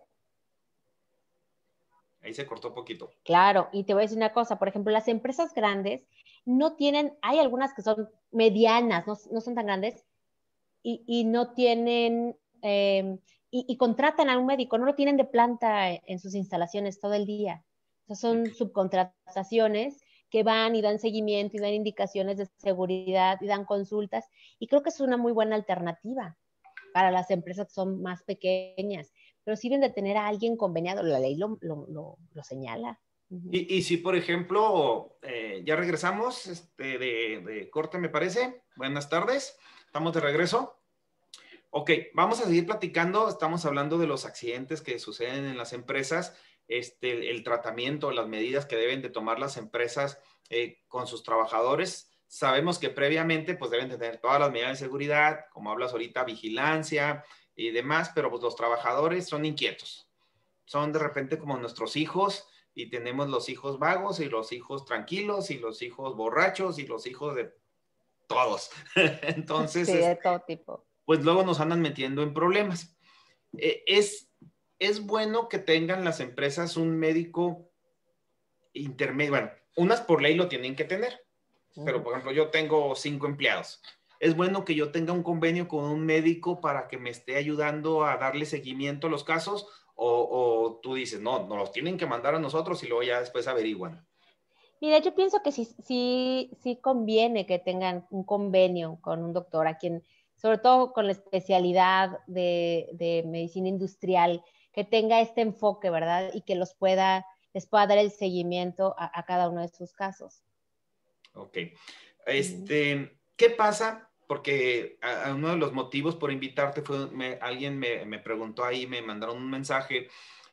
C: Ahí se cortó poquito.
E: Claro, y te voy a decir una cosa, por ejemplo, las empresas grandes no tienen, hay algunas que son medianas, no, no son tan grandes, y, y no tienen, eh, y, y contratan a un médico, no lo tienen de planta en sus instalaciones todo el día. Entonces son okay. subcontrataciones que van y dan seguimiento y dan indicaciones de seguridad y dan consultas, y creo que es una muy buena alternativa. para las empresas que son más pequeñas, pero sirven de tener a alguien conveniado, la ley lo, lo, lo, lo señala. Uh-huh.
C: Y, y si, por ejemplo, eh, ya regresamos este, de, de corte, me parece. Buenas tardes, estamos de regreso. Ok, vamos a seguir platicando. Estamos hablando de los accidentes que suceden en las empresas, este, el tratamiento, las medidas que deben de tomar las empresas eh, con sus trabajadores. Sabemos que previamente pues deben de tener todas las medidas de seguridad, como hablas ahorita, vigilancia y demás, pero pues los trabajadores son inquietos. Son de repente como nuestros hijos, y tenemos los hijos vagos y los hijos tranquilos y los hijos borrachos y los hijos de todos. Entonces,
E: sí, de todo tipo.
C: Pues luego nos andan metiendo en problemas. Eh, es, es bueno que tengan las empresas un médico intermedio. Bueno, unas por ley lo tienen que tener, uh-huh. pero por ejemplo yo tengo cinco empleados. Es bueno que yo tenga un convenio con un médico para que me esté ayudando a darle seguimiento a los casos, o, o tú dices, no, nos los tienen que mandar a nosotros y luego ya después averiguan.
E: Mira, yo pienso que sí, sí, sí conviene que tengan un convenio con un doctor a quien, sobre todo con la especialidad de, de medicina industrial, que tenga este enfoque, ¿verdad? Y que los pueda, les pueda dar el seguimiento a, a cada uno de sus casos.
C: Ok. Este, uh-huh. ¿Qué pasa? Porque a, a uno de los motivos por invitarte fue, me, alguien me, me preguntó ahí, me mandaron un mensaje.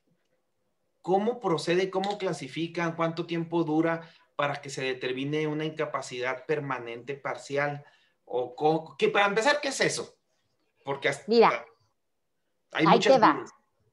C: ¿Cómo procede, cómo clasifican, cuánto tiempo dura para que se determine una incapacidad permanente parcial? O cómo, que para empezar, ¿qué es eso? Porque hasta,
E: mira,
C: hay
E: ahí
C: muchas
E: te va.
C: dudas.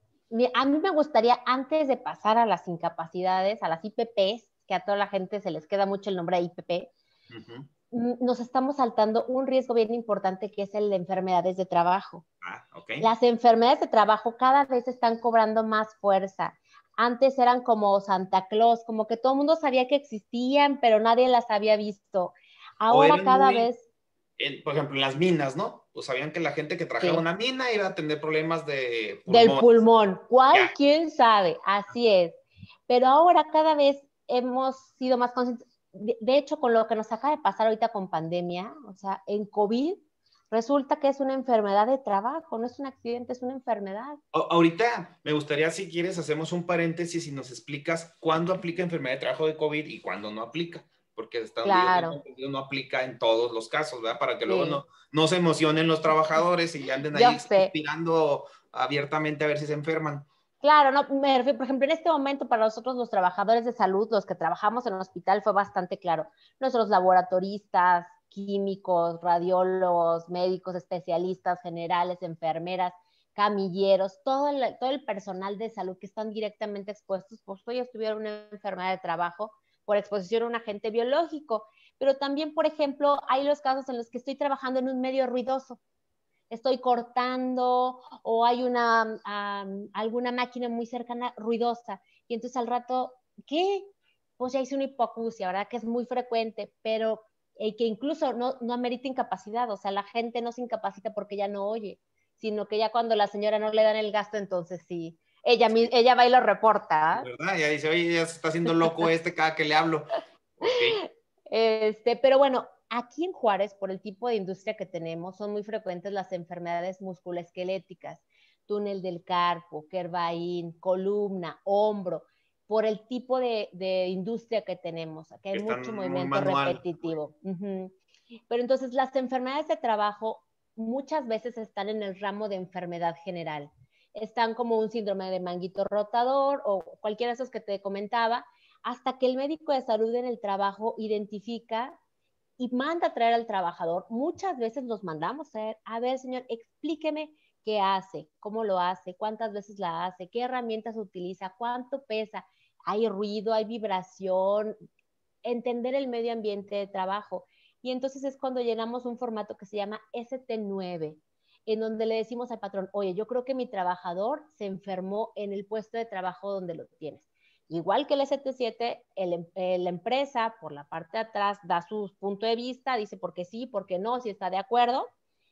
E: A mí me gustaría, antes de pasar a las incapacidades, a las I P Ps, que a toda la gente se les queda mucho el nombre de I P P, uh-huh. nos estamos saltando un riesgo bien importante, que es el de enfermedades de trabajo.
C: Ah, okay.
E: Las enfermedades de trabajo cada vez están cobrando más fuerza. Antes eran como Santa Claus, como que todo el mundo sabía que existían, pero nadie las había visto. Ahora cada
C: muy,
E: vez...
C: En, por ejemplo, en las minas, ¿no? Pues sabían que la gente que trabajaba en sí. una mina iba a tener problemas de pulmón.
E: Del pulmón. ¿Cuál?
C: Ya.
E: ¿Quién sabe? Así es. Pero ahora cada vez hemos sido más conscientes. De, de hecho, con lo que nos acaba de pasar ahorita con pandemia, o sea, en COVID, resulta que es una enfermedad de trabajo, no es un accidente, es una enfermedad.
C: Ahorita me gustaría, si quieres, hacemos un paréntesis y nos explicas cuándo aplica enfermedad de trabajo de COVID y cuándo no aplica, porque está
E: claro.
C: Digo, no aplica en todos los casos, ¿verdad? Para que sí. luego no, no se emocionen los trabajadores y anden ahí aspirando abiertamente a ver si se enferman.
E: Claro, no, me refiero, por ejemplo, en este momento para nosotros los trabajadores de salud, los que trabajamos en el hospital, fue bastante claro. Nuestros laboratoristas, químicos, radiólogos, médicos, especialistas, generales, enfermeras, camilleros, todo el, todo el personal de salud que están directamente expuestos, pues ellos tuvieron una enfermedad de trabajo por exposición a un agente biológico. Pero también, por ejemplo, hay los casos en los que estoy trabajando en un medio ruidoso. Estoy cortando o hay una, um, alguna máquina muy cercana ruidosa y entonces al rato, ¿qué? Pues ya hice una hipoacusia, ¿verdad? Que es muy frecuente, pero eh, que incluso no, no amerita incapacidad, o sea, la gente no se incapacita porque ya no oye, sino que ya cuando la señora no le dan el gasto, entonces sí, ella, ella va y lo reporta. ¿eh?
C: ¿Verdad? Ya dice, oye, ya se está haciendo loco este cada que le hablo. Okay.
E: Este, pero bueno, aquí en Juárez, por el tipo de industria que tenemos, son muy frecuentes las enfermedades musculoesqueléticas, túnel del carpo, Kervain, columna, hombro, por el tipo de, de industria que tenemos, que hay mucho movimiento repetitivo. Uh-huh. Pero entonces las enfermedades de trabajo muchas veces están en el ramo de enfermedad general. Están como un síndrome de manguito rotador o cualquiera de esos que te comentaba, hasta que el médico de salud en el trabajo identifica y manda a traer al trabajador. Muchas veces los mandamos a traer, a ver, señor, explíqueme qué hace, cómo lo hace, cuántas veces la hace, qué herramientas utiliza, cuánto pesa, hay ruido, hay vibración, entender el medio ambiente de trabajo. Y entonces es cuando llenamos un formato que se llama S T nueve, en donde le decimos al patrón, oye, yo creo que mi trabajador se enfermó en el puesto de trabajo donde lo tienes. Igual que el S T siete, el, el, la empresa por la parte de atrás da su punto de vista, dice por qué sí, por qué no, si está de acuerdo,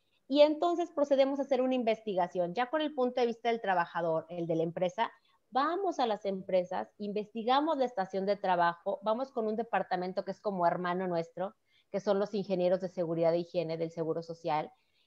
E: y entonces procedemos a hacer una investigación, ya con el punto de vista del trabajador, el de la empresa, vamos a las empresas, investigamos la estación de trabajo, vamos con un departamento que es como hermano nuestro, que son los ingenieros de seguridad e higiene del Seguro Social,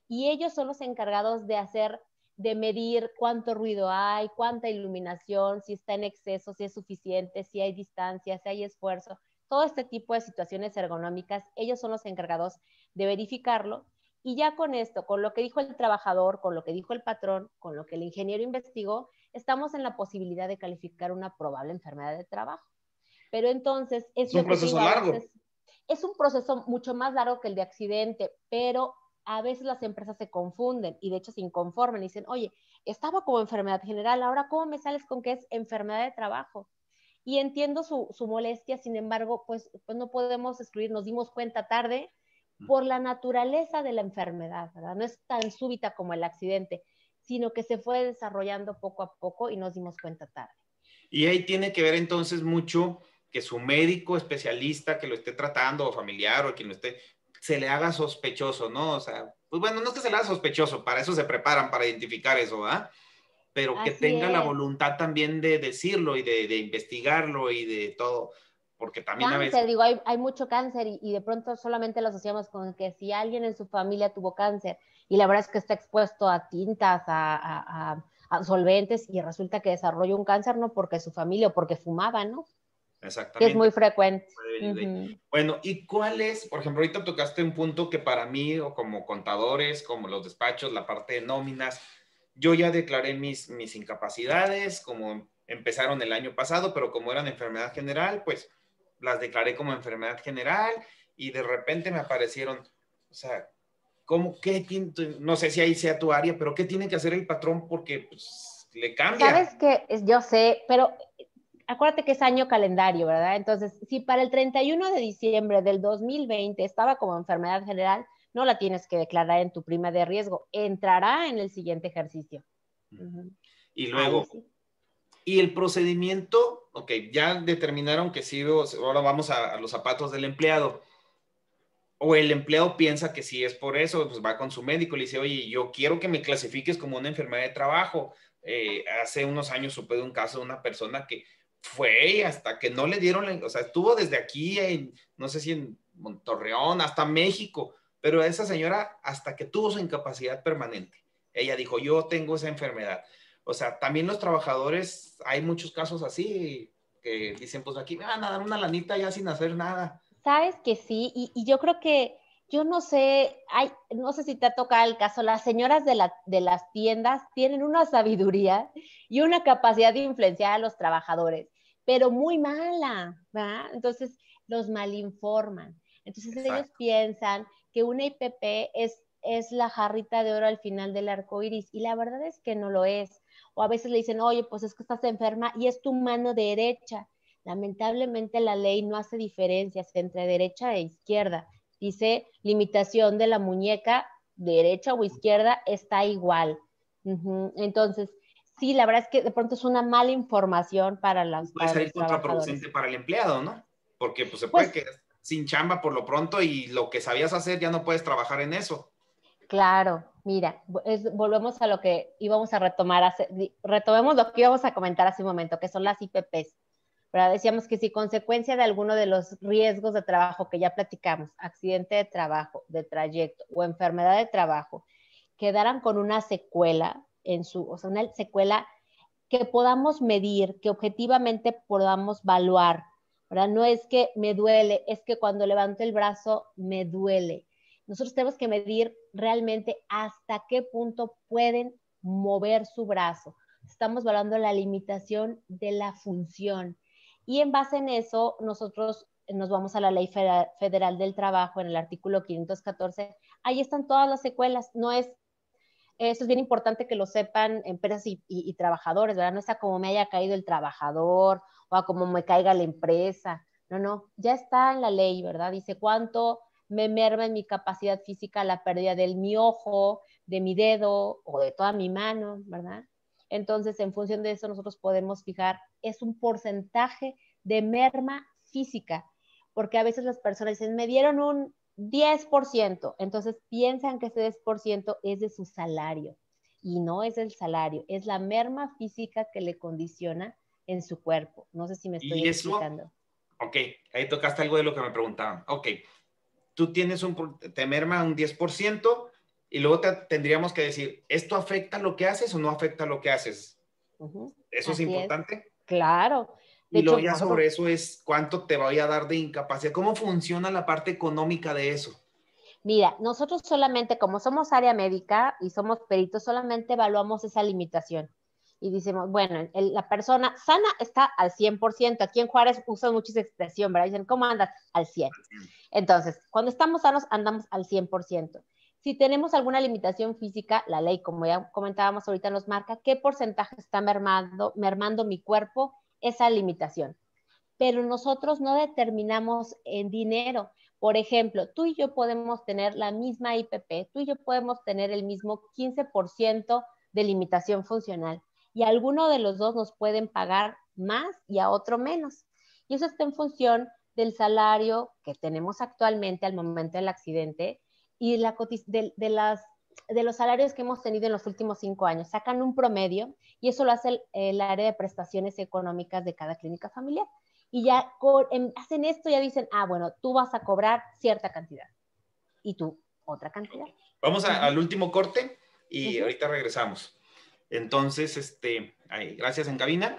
E: y ellos son los encargados de hacer, de medir cuánto ruido hay, cuánta iluminación, si está en exceso, si es suficiente, si hay distancia, si hay esfuerzo, todo este tipo de situaciones ergonómicas, ellos son los encargados de verificarlo, y ya con esto, con lo que dijo el trabajador, con lo que dijo el patrón, con lo que el ingeniero investigó, estamos en la posibilidad de calificar una probable enfermedad de trabajo. Pero entonces, es,
C: es un proceso largo.
E: Veces, es un proceso mucho más largo que el de accidente, pero a veces las empresas se confunden y de hecho se inconforman y dicen, oye, estaba como enfermedad general, ahora ¿cómo me sales con que es enfermedad de trabajo? Y entiendo su, su molestia, sin embargo, pues, pues no podemos excluir, nos dimos cuenta tarde por la naturaleza de la enfermedad, ¿verdad? No es tan súbita como el accidente, sino que se fue desarrollando poco a poco y nos dimos cuenta tarde.
C: Y ahí tiene que ver entonces mucho que su médico especialista que lo esté tratando o familiar o quien lo esté, se le haga sospechoso, ¿no? O sea, pues bueno, no es que se le haga sospechoso, para eso se preparan, para identificar eso, ¿verdad? Pero que
E: Así
C: tenga
E: es.
C: la voluntad también de decirlo y de, de investigarlo y de todo, porque también
E: cáncer,
C: a veces...
E: digo, hay, hay mucho cáncer y, y de pronto solamente lo asociamos con que si alguien en su familia tuvo cáncer y la verdad es que está expuesto a tintas, a, a, a, a solventes y resulta que desarrolló un cáncer, no porque su familia o porque fumaba, ¿no?
C: Exactamente.
E: Que es muy frecuente.
C: Uh-huh. Bueno, ¿y cuál es? Por ejemplo, ahorita tocaste un punto que para mí, o como contadores, como los despachos, la parte de nóminas, yo ya declaré mis, mis incapacidades, como empezaron el año pasado, pero como eran enfermedad general, pues las declaré como enfermedad general y de repente me aparecieron, o sea, ¿cómo, qué, no sé si ahí sea tu área, pero ¿qué tiene que hacer el patrón? Porque pues, le cambia.
E: Sabes que yo sé, pero acuérdate que es año calendario, ¿verdad? Entonces, si para el treinta y uno de diciembre del dos mil veinte estaba como enfermedad general, no la tienes que declarar en tu prima de riesgo, entrará en el siguiente ejercicio.
C: Uh-huh. Y luego, sí. Y el procedimiento, ok, ya determinaron que sí, ahora vamos a, a los zapatos del empleado. O el empleado piensa que sí es por eso, pues va con su médico y le dice, oye, yo quiero que me clasifiques como una enfermedad de trabajo. Eh, hace unos años supe de un caso de una persona que fue hasta que no le dieron, la, o sea, estuvo desde aquí, en, no sé si en Torreón, hasta México, pero esa señora hasta que tuvo su incapacidad permanente. Ella dijo, yo tengo esa enfermedad. O sea, también los trabajadores, hay muchos casos así que dicen, pues aquí me van a dar una lanita ya sin hacer nada.
E: Sabes que sí, y, y yo creo que, yo no sé, hay, no sé si te ha tocado el caso, las señoras de, la, de las tiendas tienen una sabiduría y una capacidad de influenciar a los trabajadores, pero muy mala, ¿verdad? Entonces los malinforman. Entonces Exacto. Ellos piensan que una I P P es, es la jarrita de oro al final del arco iris, y la verdad es que no lo es. O a veces le dicen, oye, pues es que estás enferma y es tu mano derecha. Lamentablemente la ley no hace diferencias entre derecha e izquierda. Dice limitación de la muñeca, derecha o izquierda, está igual. Uh-huh. Entonces, sí, la verdad es que de pronto es una mala información para las
C: Puede salir contraproducente para el empleado, ¿no? Porque pues, se puede pues, quedar sin chamba por lo pronto y lo que sabías hacer ya no puedes trabajar en eso.
E: Claro, mira, es, volvemos a lo que íbamos a retomar, hace, retomemos lo que íbamos a comentar hace un momento, que son las I P Ps. ¿Verdad? Decíamos que si consecuencia de alguno de los riesgos de trabajo que ya platicamos, accidente de trabajo, de trayecto o enfermedad de trabajo, quedaran con una secuela en su, o sea, una secuela que podamos medir, que objetivamente podamos evaluar, ¿verdad? No es que me duele, es que cuando levanto el brazo me duele. Nosotros tenemos que medir realmente hasta qué punto pueden mover su brazo. Estamos evaluando la limitación de la función. Y en base en eso, nosotros nos vamos a la Ley Federal del Trabajo, en el artículo quinientos catorce. Ahí están todas las secuelas. No es, eso es bien importante que lo sepan empresas y, y, y trabajadores, ¿verdad? No es a como me haya caído el trabajador o a como me caiga la empresa. No, no, ya está en la ley, ¿verdad? Dice cuánto me merma en mi capacidad física la pérdida de mi ojo, de mi dedo o de toda mi mano, ¿verdad? Entonces, en función de eso, nosotros podemos fijar, es un porcentaje de merma física, porque a veces las personas dicen, me dieron un diez por ciento, entonces piensan que ese diez por ciento es de su salario, y no es el salario, es la merma física que le condiciona en su cuerpo. No sé si me estoy
C: ¿Y eso?
E: explicando.
C: Ok, ahí tocaste algo de lo que me preguntaban. Ok, tú tienes un, te merma un diez por ciento, y luego te, tendríamos que decir, ¿esto afecta lo que haces o no afecta lo que haces?
E: Uh-huh.
C: ¿Eso
E: Así
C: es importante?
E: Es. Claro. De
C: y luego
E: hecho,
C: ya
E: nosotros...
C: sobre eso es cuánto te voy a dar de incapacidad. ¿Cómo funciona la parte económica de eso?
E: Mira, nosotros solamente, como somos área médica y somos peritos, solamente evaluamos esa limitación. Y decimos, bueno, el, la persona sana está al cien por ciento. Aquí en Juárez usan mucho esa expresión, ¿verdad? Dicen, ¿cómo andas? Al cien. Entonces, cuando estamos sanos, andamos al cien por ciento. Si tenemos alguna limitación física, la ley, como ya comentábamos ahorita, nos marca qué porcentaje está mermando, mermando mi cuerpo esa limitación. Pero nosotros no determinamos en dinero. Por ejemplo, tú y yo podemos tener la misma I P P, tú y yo podemos tener el mismo quince por ciento de limitación funcional y a alguno de los dos nos pueden pagar más y a otro menos. Y eso está en función del salario que tenemos actualmente al momento del accidente y la de, de, las, de los salarios que hemos tenido en los últimos cinco años. Sacan un promedio y eso lo hace el, el área de prestaciones económicas de cada clínica familiar. Y ya con, en, hacen esto, ya dicen, ah, bueno, tú vas a cobrar cierta cantidad y tú otra cantidad.
C: Vamos a, uh-huh. al último corte y uh-huh. ahorita regresamos. Entonces, este, ahí, gracias en cabina.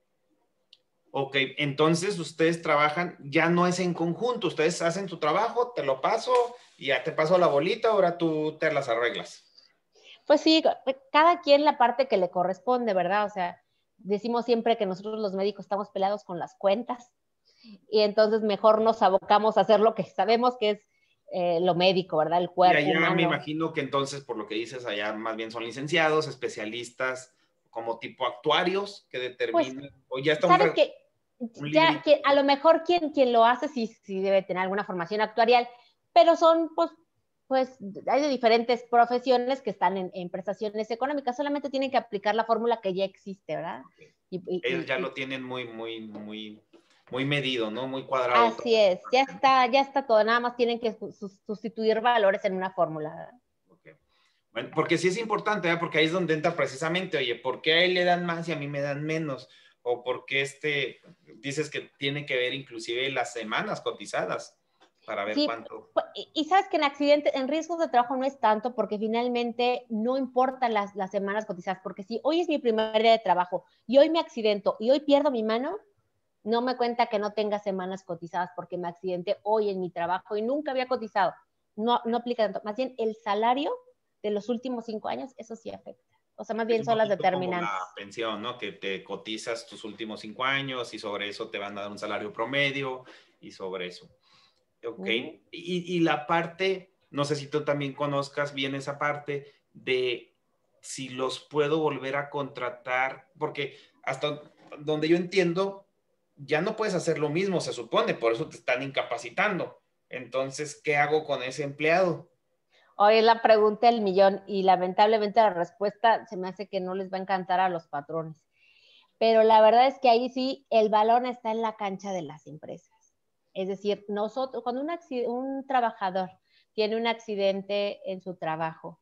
C: Ok, entonces ustedes trabajan, ya no es en conjunto, ustedes hacen tu trabajo, te lo paso y ya te paso la bolita, ahora tú te las arreglas.
E: Pues sí, cada quien la parte que le corresponde, ¿verdad? O sea, decimos siempre que nosotros los médicos estamos peleados con las cuentas y entonces mejor nos abocamos a hacer lo que sabemos que es eh, lo médico, ¿verdad? El cuerpo
C: y allá
E: humano.
C: Me imagino que entonces, por lo que dices, allá más bien son licenciados, especialistas, como tipo actuarios que determinan, pues, o ya está
E: ¿sabes
C: un,
E: que un ya que a lo mejor quien, quien lo hace sí, sí debe tener alguna formación actuarial, pero son pues pues hay de diferentes profesiones que están en, en prestaciones económicas, solamente tienen que aplicar la fórmula que ya existe, ¿verdad?
C: Okay.
E: Y, y,
C: Ellos ya
E: y,
C: lo tienen muy, muy, muy, muy medido, ¿no? Muy cuadrado.
E: Así todo. es, ya está, ya está todo, nada más tienen que sustituir valores en una fórmula.
C: Okay. Bueno, porque sí es importante, ¿eh? Porque ahí es donde entra precisamente, oye, ¿por qué a él le dan más y a mí me dan menos? O porque este, dices que tiene que ver inclusive las semanas cotizadas. Para ver
E: sí,
C: cuánto.
E: Y sabes que en accidentes, en riesgos de trabajo no es tanto porque finalmente no importan las, las semanas cotizadas, porque si hoy es mi primer día de trabajo y hoy me accidento y hoy pierdo mi mano, no me cuenta que no tenga semanas cotizadas porque me accidenté hoy en mi trabajo y nunca había cotizado. No, no aplica tanto. Más bien el salario de los últimos cinco años, eso sí afecta. O sea, más bien son las determinantes.
C: Como la pensión, ¿no? Que te cotizas tus últimos cinco años y sobre eso te van a dar un salario promedio y sobre eso. Ok, uh-huh. y, y la parte, no sé si tú también conozcas bien esa parte de si los puedo volver a contratar, porque hasta donde yo entiendo, ya no puedes hacer lo mismo, se supone, por eso te están incapacitando. Entonces, ¿qué hago con ese empleado?
E: Hoy es la pregunta del millón y lamentablemente la respuesta se me hace que no les va a encantar a los patrones. Pero la verdad es que ahí sí el balón está en la cancha de las empresas. Es decir, nosotros, cuando un, un trabajador tiene un accidente en su trabajo,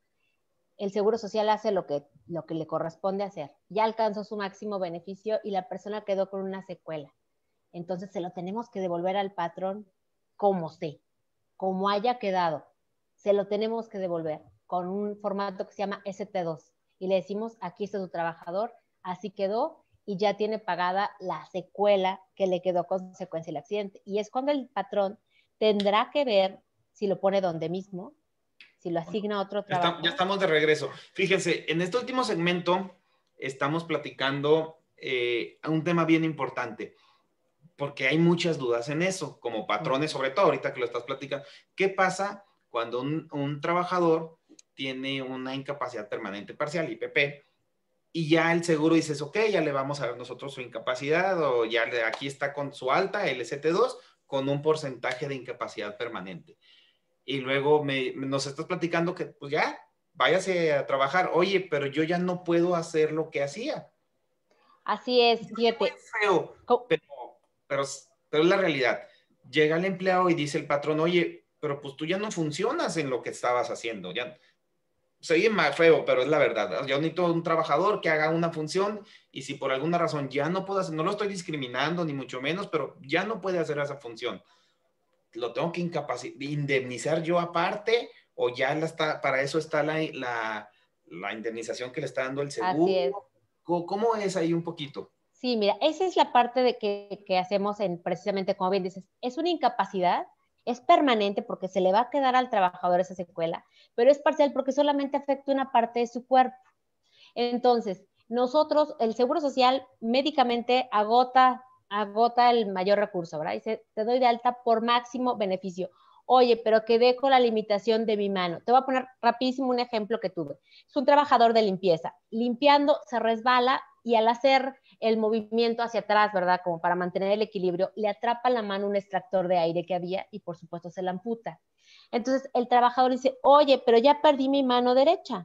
E: el Seguro Social hace lo que, lo que le corresponde hacer. Ya alcanzó su máximo beneficio y la persona quedó con una secuela. Entonces se lo tenemos que devolver al patrón como esté, como haya quedado. Se lo tenemos que devolver con un formato que se llama S T dos. Y le decimos, aquí está tu trabajador, así quedó, y ya tiene pagada la secuela que le quedó consecuencia del accidente. Y es cuando el patrón tendrá que ver si lo pone donde mismo, si lo asigna a otro trabajo.
C: Ya estamos de regreso. Fíjense, en este último segmento estamos platicando eh, un tema bien importante, porque hay muchas dudas en eso, como patrones, sobre todo ahorita que lo estás platicando. ¿Qué pasa cuando un, un trabajador tiene una incapacidad permanente parcial, I P P, y ya el seguro dices, ok, ya le vamos a dar nosotros su incapacidad, o ya le, aquí está con su alta, el S T dos, con un porcentaje de incapacidad permanente? Y luego me, nos estás platicando que, pues ya, váyase a trabajar. Oye, pero yo ya no puedo hacer lo que hacía.
E: Así es, fíjate.
C: Es muy feo, pero, pero, pero es la realidad. Llega el empleado y dice el patrón, oye, pero pues tú ya no funcionas en lo que estabas haciendo, ya... Se oye más feo, pero es la verdad. Yo necesito un trabajador que haga una función y si por alguna razón ya no puedo hacer, no lo estoy discriminando ni mucho menos, pero ya no puede hacer esa función. ¿Lo tengo que incapacitar, indemnizar yo aparte o ya la está, para eso está la, la, la indemnización que le está dando el seguro.
E: Así es.
C: ¿Cómo, cómo es ahí un poquito?
E: Sí, mira, esa es la parte de que, que hacemos en, precisamente, como bien dices, es una incapacidad, es permanente porque se le va a quedar al trabajador esa secuela, pero es parcial porque solamente afecta una parte de su cuerpo. Entonces, nosotros, el Seguro Social médicamente agota, agota el mayor recurso, ¿verdad? Dice, te doy de alta por máximo beneficio. Oye, pero quedé con la limitación de mi mano. Te voy a poner rapidísimo un ejemplo que tuve. Es un trabajador de limpieza. Limpiando, se resbala y al hacer el movimiento hacia atrás, ¿verdad? Como para mantener el equilibrio, le atrapa en la mano un extractor de aire que había y por supuesto se la amputa. Entonces el trabajador dice, oye, pero ya perdí mi mano derecha.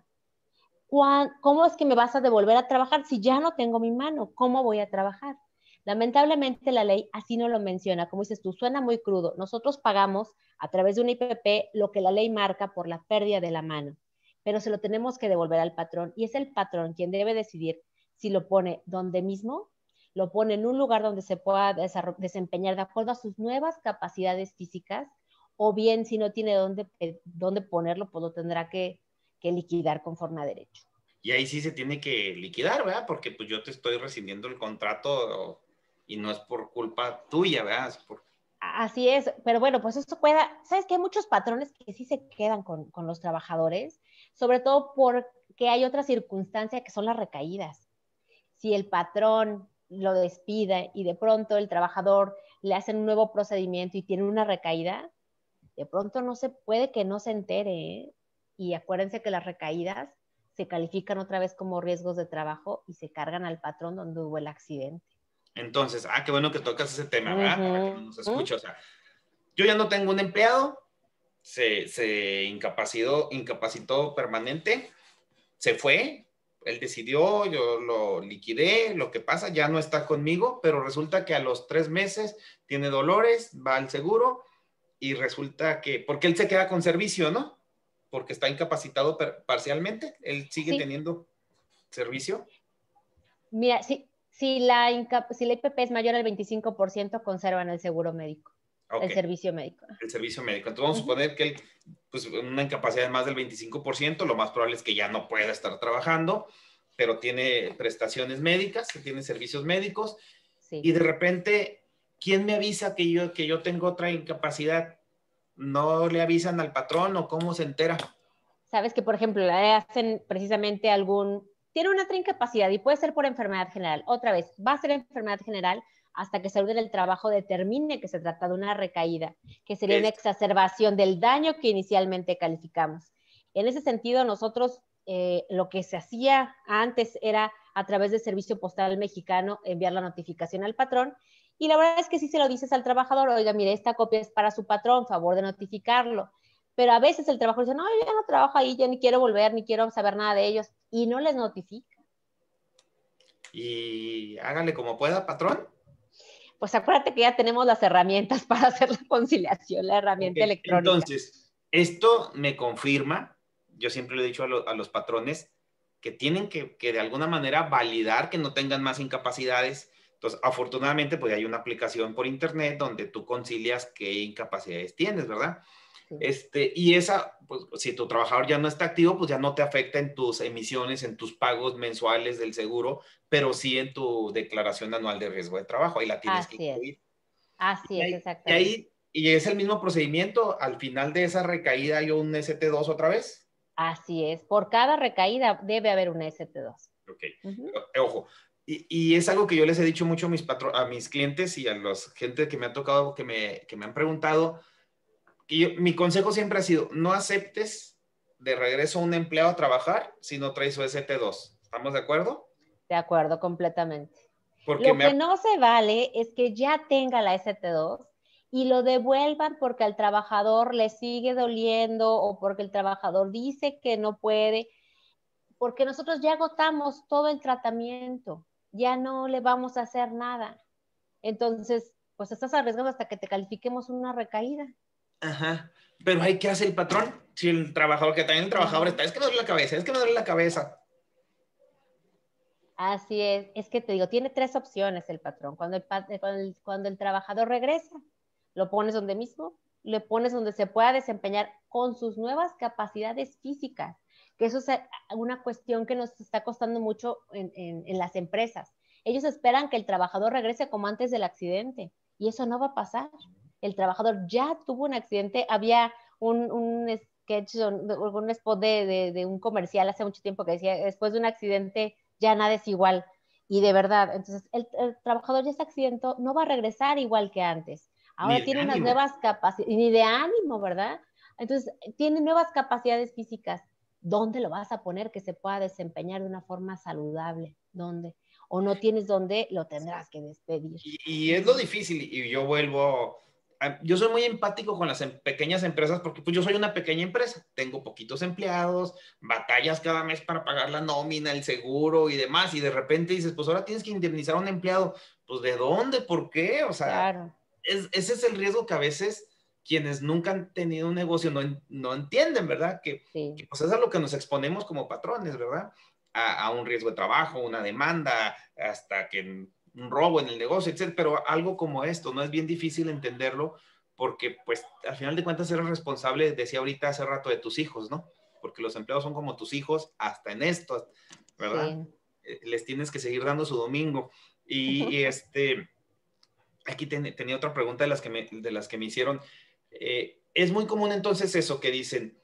E: ¿Cómo es que me vas a devolver a trabajar si ya no tengo mi mano? ¿Cómo voy a trabajar? Lamentablemente la ley así no lo menciona. Como dices tú, suena muy crudo. Nosotros pagamos a través de un I P P lo que la ley marca por la pérdida de la mano, pero se lo tenemos que devolver al patrón y es el patrón quien debe decidir si lo pone donde mismo, lo pone en un lugar donde se pueda desempeñar de acuerdo a sus nuevas capacidades físicas, o bien si no tiene dónde, dónde ponerlo, pues lo tendrá que, que liquidar conforme a derecho.
C: Y ahí sí se tiene que liquidar, ¿verdad? Porque pues yo te estoy rescindiendo el contrato y no es por culpa tuya, ¿verdad? Es por...
E: Así es, pero bueno, pues eso puede, ¿sabes que hay muchos patrones que sí se quedan con, con los trabajadores? Sobre todo porque hay otra circunstancia que son las recaídas. Si el patrón lo despide y de pronto el trabajador le hacen un nuevo procedimiento y tiene una recaída, de pronto no se puede que no se entere, ¿eh? Y acuérdense que las recaídas se califican otra vez como riesgos de trabajo y se cargan al patrón donde hubo el accidente.
C: Entonces, ah, qué bueno que tocas ese tema, ¿verdad? Uh-huh. Para que no nos escuche. O sea, yo ya no tengo un empleado, se, se incapacitó, incapacitó permanente, se fue, él decidió, yo lo liquidé, lo que pasa, ya no está conmigo, pero resulta que a los tres meses tiene dolores, va al seguro y resulta que, porque él se queda con servicio, ¿no? Porque está incapacitado parcialmente, él sigue sí. teniendo servicio.
E: Mira, sí. Si la, si la I P P es mayor al veinticinco por ciento, conservan el seguro médico, okay. El servicio médico.
C: El servicio médico. Entonces vamos uh-huh. a suponer que él, pues una incapacidad de más del veinticinco por ciento, lo más probable es que ya no pueda estar trabajando, pero tiene prestaciones médicas, que tiene servicios médicos, sí. Y de repente, ¿quién me avisa que yo, que yo tengo otra incapacidad? ¿No le avisan al patrón o cómo se entera?
E: Sabes que, por ejemplo, le hacen precisamente algún... Tiene una otra incapacidad y puede ser por enfermedad general. Otra vez, va a ser enfermedad general hasta que Salud en el Trabajo determine que se trata de una recaída, que sería una exacerbación del daño que inicialmente calificamos. En ese sentido, nosotros eh, lo que se hacía antes era a través del Servicio Postal Mexicano enviar la notificación al patrón, y la verdad es que si se lo dices al trabajador, oiga, mire, esta copia es para su patrón, favor de notificarlo. Pero a veces el trabajador dice, no, yo ya no trabajo ahí, ya ni quiero volver, ni quiero saber nada de ellos, y no les notifica.
C: Y hágale como pueda, patrón.
E: Pues acuérdate que ya tenemos las herramientas para hacer la conciliación, la herramienta okay. electrónica.
C: Entonces, esto me confirma, yo siempre le he dicho a, lo, a los patrones, que tienen que, que de alguna manera validar que no tengan más incapacidades. Entonces, afortunadamente, pues hay una aplicación por internet donde tú concilias qué incapacidades tienes, ¿verdad? Sí. Este, y esa, pues si tu trabajador ya no está activo, pues ya no te afecta en tus emisiones, en tus pagos mensuales del seguro, pero sí en tu declaración anual de riesgo de trabajo, ahí la tienes
E: Así
C: que incluir.
E: Es. Así
C: y
E: es,
C: ahí,
E: exactamente.
C: Y, ahí, y es el mismo procedimiento, al final de esa recaída hay un S T dos otra vez.
E: Así es, por cada recaída debe haber un S T dos.
C: Ok, uh-huh. Pero, ojo, y, y es algo que yo les he dicho mucho a mis, patro, a mis clientes y a la gente que me ha tocado, que me, que me han preguntado, que yo, mi consejo siempre ha sido, no aceptes de regreso a un empleado a trabajar si no traes su S T dos. ¿Estamos de acuerdo?
E: De acuerdo, completamente.
C: Porque
E: lo
C: me
E: que
C: ha...
E: no se vale es que ya tenga la S T dos y lo devuelvan porque al trabajador le sigue doliendo o porque el trabajador dice que no puede, porque nosotros ya agotamos todo el tratamiento, ya no le vamos a hacer nada. Entonces, pues estás arriesgando hasta que te califiquemos una recaída.
C: Ajá, pero hay que hacer el patrón. Si el trabajador, que también el trabajador está, es que me duele la cabeza, es que me duele la cabeza.
E: Así es, es que te digo, tiene tres opciones el patrón. Cuando el, cuando el, cuando el trabajador regresa, lo pones donde mismo, le pones donde se pueda desempeñar con sus nuevas capacidades físicas, que eso es una cuestión que nos está costando mucho en, en, en las empresas. Ellos esperan que el trabajador regrese como antes del accidente, y eso no va a pasar. El trabajador ya tuvo un accidente. Había un, un sketch, un, un spot de, de, de un comercial hace mucho tiempo que decía, después de un accidente ya nada es igual. Y de verdad, entonces el, el trabajador ya se accidentó, no va a regresar igual que antes. Ahora tiene unas nuevas capacidades, ni de ánimo, ¿verdad? Entonces, tiene nuevas capacidades físicas. ¿Dónde lo vas a poner que se pueda desempeñar de una forma saludable? ¿Dónde? O no tienes dónde, lo tendrás que despedir.
C: Y, y es lo difícil, y yo vuelvo, a, yo soy muy empático con las em, pequeñas empresas, porque pues yo soy una pequeña empresa, tengo poquitos empleados, batallas cada mes para pagar la nómina, el seguro y demás, y de repente dices, pues ahora tienes que indemnizar a un empleado, pues ¿de dónde? ¿Por qué? O sea,
E: claro.
C: es, ese es el riesgo que a veces quienes nunca han tenido un negocio no, no entienden, ¿verdad? Que,
E: sí.
C: que pues es a lo que nos exponemos como patrones, ¿verdad? A, a un riesgo de trabajo, una demanda, hasta que un robo en el negocio, etcétera. Pero algo como esto, ¿no? Es bien difícil entenderlo porque, pues, al final de cuentas eres responsable, decía ahorita hace rato, de tus hijos, ¿no? Porque los empleados son como tus hijos hasta en esto, ¿verdad? Sí. Les tienes que seguir dando su domingo. Y, y este, aquí ten, tenía otra pregunta de las que me, de las que me hicieron. Eh, es muy común entonces eso que dicen,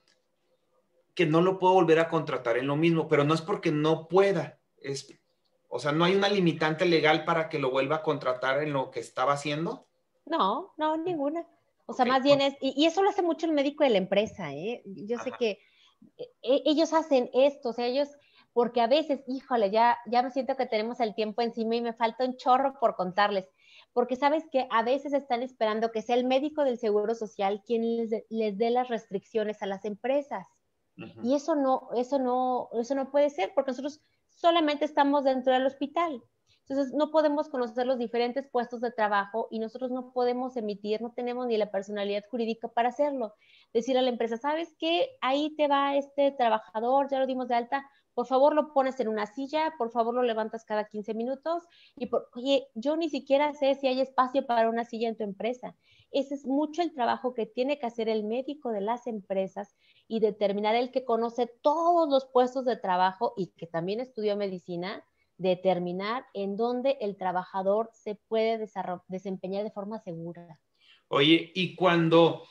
C: que no lo puedo volver a contratar en lo mismo, pero no es porque no pueda, es, o sea, no hay una limitante legal para que lo vuelva a contratar en lo que estaba haciendo.
E: No, no, ninguna. O sea, okay. Más bien es, y, y eso lo hace mucho el médico de la empresa, ¿eh? Yo Ajá. sé que eh, ellos hacen esto, o sea, ellos, porque a veces, híjole, ya, ya me siento que tenemos el tiempo encima y me falta un chorro por contarles, porque sabes que a veces están esperando que sea el médico del Seguro Social quien les, les dé las restricciones a las empresas. Uh-huh. Y eso no, eso no, eso no puede ser, porque nosotros solamente estamos dentro del hospital. Entonces, no podemos conocer los diferentes puestos de trabajo y nosotros no podemos emitir, no tenemos ni la personalidad jurídica para hacerlo. Decir a la empresa, ¿sabes qué? Ahí te va este trabajador, ya lo dimos de alta, por favor lo pones en una silla, por favor lo levantas cada quince minutos y, por, oye, yo ni siquiera sé si hay espacio para una silla en tu empresa. Ese es mucho el trabajo que tiene que hacer el médico de las empresas y determinar el que conoce todos los puestos de trabajo y que también estudió medicina, determinar en dónde el trabajador se puede desempeñar de forma segura.
C: Oye, y cuando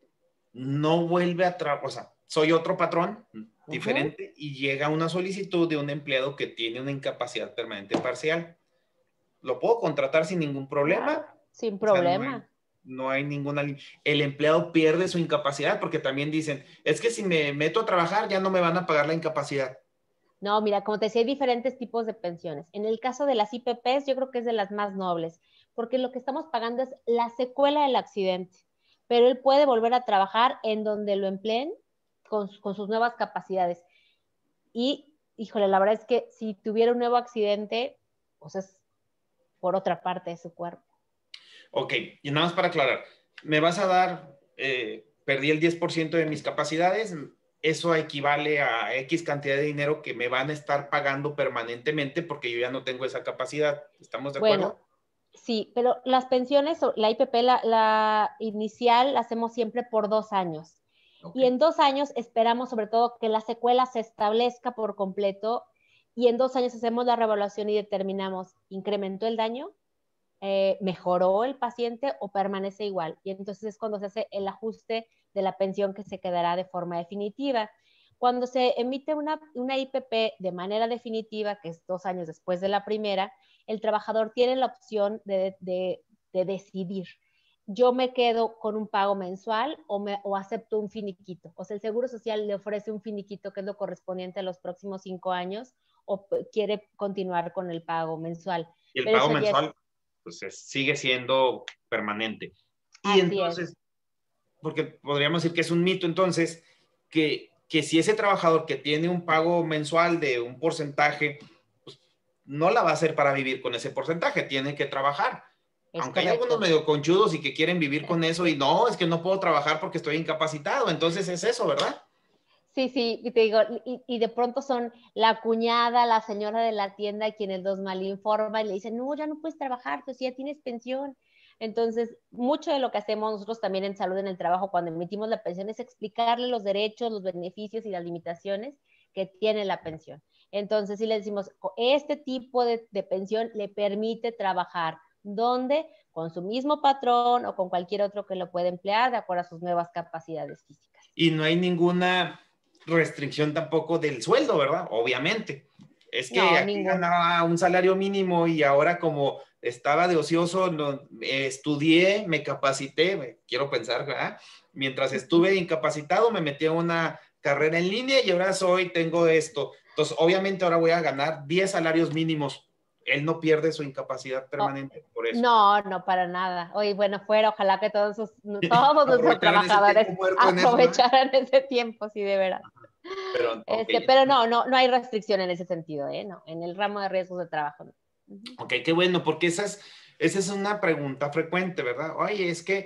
C: no vuelve a trabajar, o sea, soy otro patrón diferente uh-huh. y llega una solicitud de un empleado que tiene una incapacidad permanente parcial, ¿lo puedo contratar sin ningún problema?
E: Claro, sin problema.
C: O sea, no hay, no hay ninguna... El empleado pierde su incapacidad porque también dicen, es que si me meto a trabajar ya no me van a pagar la incapacidad.
E: No, mira, como te decía, hay diferentes tipos de pensiones. En el caso de las I P Pes, yo creo que es de las más nobles, porque lo que estamos pagando es la secuela del accidente, pero él puede volver a trabajar en donde lo empleen con, con sus nuevas capacidades. Y, híjole, la verdad es que si tuviera un nuevo accidente, pues es por otra parte de su cuerpo.
C: Ok, y nada más para aclarar, ¿me vas a dar, eh, perdí el diez por ciento de mis capacidades? Eso equivale a X cantidad de dinero que me van a estar pagando permanentemente porque yo ya no tengo esa capacidad. ¿Estamos de acuerdo?
E: Bueno, sí, pero las pensiones, la I P P, la, la inicial, la hacemos siempre por dos años. Okay. Y en dos años esperamos sobre todo que la secuela se establezca por completo y en dos años hacemos la revaluación y determinamos, ¿incrementó el daño? Eh, ¿Mejoró el paciente o permanece igual? Y entonces es cuando se hace el ajuste de la pensión que se quedará de forma definitiva. Cuando se emite una, una I P P de manera definitiva, que es dos años después de la primera, el trabajador tiene la opción de, de, de decidir. Yo me quedo con un pago mensual o, me, o acepto un finiquito. O sea, el Seguro Social le ofrece un finiquito que es lo correspondiente a los próximos cinco años o quiere continuar con el pago mensual.
C: Y el Pero pago mensual es, pues, es, sigue siendo permanente. Y entonces, es. porque podríamos decir que es un mito entonces, que, que si ese trabajador que tiene un pago mensual de un porcentaje, pues no la va a hacer para vivir con ese porcentaje, tiene que trabajar. Es Aunque correcto. Hay algunos medio conchudos y que quieren vivir con eso y no, es que no puedo trabajar porque estoy incapacitado. Entonces es eso, ¿verdad?
E: Sí, sí, y te digo, y, y de pronto son la cuñada, la señora de la tienda quienes los malinforman y le dicen, no, ya no puedes trabajar, pues ya tienes pensión. Entonces, mucho de lo que hacemos nosotros también en Salud en el Trabajo cuando emitimos la pensión es explicarle los derechos, los beneficios y las limitaciones que tiene la pensión. Entonces, si le decimos, este tipo de, de pensión le permite trabajar, ¿dónde? Con su mismo patrón o con cualquier otro que lo pueda emplear de acuerdo a sus nuevas capacidades físicas.
C: Y no hay ninguna restricción tampoco del sueldo, ¿verdad? Obviamente. Es que
E: no,
C: aquí
E: ninguna.
C: ganaba un salario mínimo y ahora como estaba de ocioso, no, eh, estudié, me capacité, me, quiero pensar, ¿verdad? Mientras estuve incapacitado me metí a una carrera en línea y ahora soy, tengo esto. Entonces, obviamente ahora voy a ganar diez salarios mínimos. Él no pierde su incapacidad permanente oh, por eso.
E: No, no, para nada. Oye, bueno, fuera, ojalá que todos, sus, todos nuestros trabajadores aprovecharan ese, ese tiempo, sí, de verdad. Pero, okay. este, pero no, no, no hay restricción en ese sentido, ¿eh? No, en el ramo de riesgos de trabajo. No.
C: Ok, qué bueno, porque esa es, esa es una pregunta frecuente, ¿verdad? Oye, es que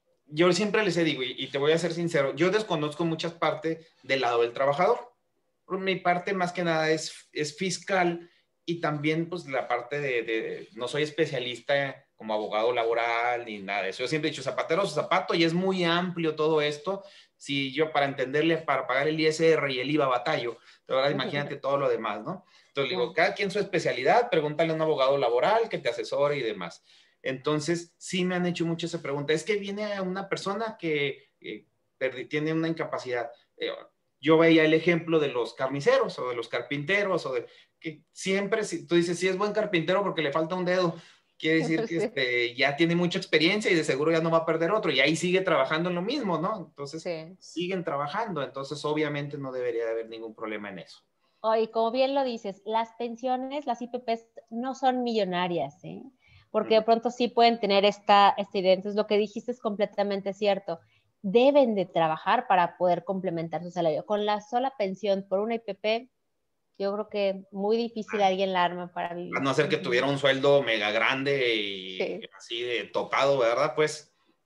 C: yo siempre les digo, y, y te voy a ser sincero, yo desconozco muchas partes del lado del trabajador. Por mi parte, más que nada, es, es fiscal y también, pues, la parte de, de, no soy especialista como abogado laboral ni nada de eso. Yo siempre he dicho zapatero su zapato y es muy amplio todo esto. Si yo para entenderle, para pagar el I S R y el I V A batallo, pero ahora imagínate todo lo demás, ¿no? Entonces digo, cada quien su especialidad, pregúntale a un abogado laboral que te asesore y demás. Entonces, sí me han hecho mucho esa pregunta. Es que viene una persona que eh, tiene una incapacidad. Eh, yo veía el ejemplo de los carniceros o de los carpinteros, o de que siempre, si, tú dices, sí es buen carpintero porque le falta un dedo. Quiere decir que sí. este, ya tiene mucha experiencia y de seguro ya no va a perder otro. Y ahí sigue trabajando en lo mismo, ¿no? Entonces, sí. siguen trabajando. Entonces, obviamente no debería de haber ningún problema en eso.
E: Oye, como bien lo dices, las pensiones, las I P Pes no son millonarias, ¿eh? Porque de pronto sí pueden tener esta, esta idea. Entonces, lo que dijiste es completamente cierto. Deben de trabajar para poder complementar su salario. Con la sola pensión por una I P P, yo creo que muy difícil alguien la arma para vivir.
C: A no ser que tuviera un sueldo mega grande y sí. así de topado, ¿verdad? Pues.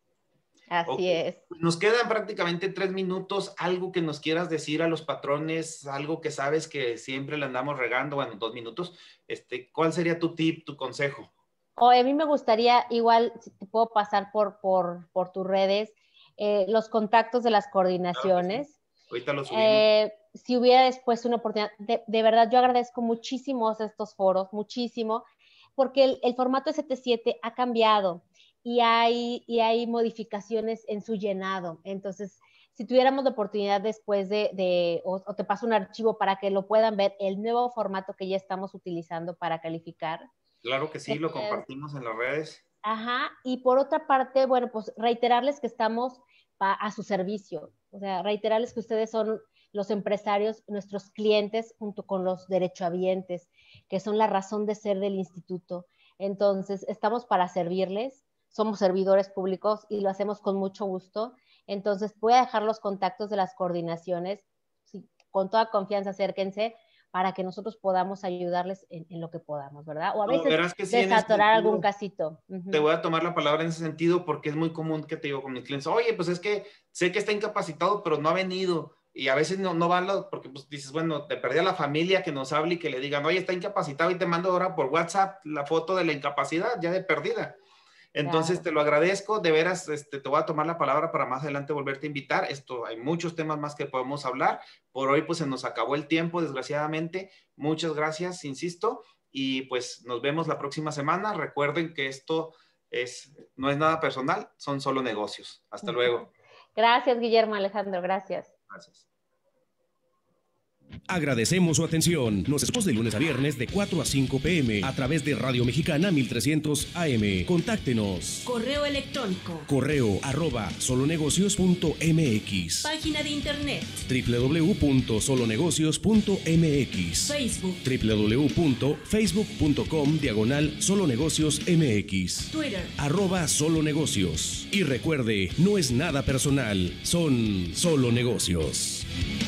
E: Así okay. es.
C: Nos quedan prácticamente tres minutos. Algo que nos quieras decir a los patrones, algo que sabes que siempre le andamos regando, bueno, dos minutos. Este, ¿cuál sería tu tip, tu consejo?
E: Oh, a mí me gustaría, igual, si te puedo pasar por, por, por tus redes, eh, los contactos de las coordinaciones.
C: Claro sí. Ahorita los subimos.
E: Eh, si hubiera después una oportunidad, de, de verdad yo agradezco muchísimo estos foros, muchísimo, porque el, el formato S T siete ha cambiado y hay, y hay modificaciones en su llenado. Entonces, si tuviéramos la oportunidad después de, de o, o te paso un archivo para que lo puedan ver, el nuevo formato que ya estamos utilizando para calificar.
C: Claro que sí, lo compartimos en las redes.
E: Ajá, y por otra parte, bueno, pues reiterarles que estamos pa, a su servicio, o sea, reiterarles que ustedes son los empresarios, nuestros clientes, junto con los derechohabientes, que son la razón de ser del instituto. Entonces, estamos para servirles, somos servidores públicos y lo hacemos con mucho gusto. Entonces, voy a dejar los contactos de las coordinaciones, sí, con toda confianza acérquense, para que nosotros podamos ayudarles en, en lo que podamos, ¿verdad? O a veces no, que sí, desatorar sentido, algún casito. Uh-huh.
C: Te voy a tomar la palabra en ese sentido porque es muy común que te digo con mis clientes, oye, pues es que sé que está incapacitado, pero no ha venido. Y a veces no, no van los, porque pues dices, bueno, te perdí a la familia que nos hable y que le digan, oye, está incapacitado y te mando ahora por WhatsApp la foto de la incapacidad ya de perdida. Entonces, claro. Te lo agradezco, de veras, este, te voy a tomar la palabra para más adelante volverte a invitar. Esto, hay muchos temas más que podemos hablar. Por hoy, pues, se nos acabó el tiempo, desgraciadamente. Muchas gracias, insisto, y pues nos vemos la próxima semana. Recuerden que esto es, no es nada personal, son solo negocios. Hasta luego.
E: Gracias, Guillermo, Alejandro, gracias.
C: Gracias.
A: Agradecemos su atención. Nos escuchamos de lunes a viernes de cuatro a cinco p m a través de Radio Mexicana mil trescientos A M. Contáctenos.
F: Correo electrónico.
A: Correo arroba solonegocios punto m x.
F: Página de internet.
A: doble u doble u doble u punto solonegocios punto m x.
F: Facebook.
A: doble u doble u doble u punto facebook punto com diagonal solonegocios m x.
F: Twitter.
A: Arroba solonegocios. Y recuerde, no es nada personal, son solo negocios.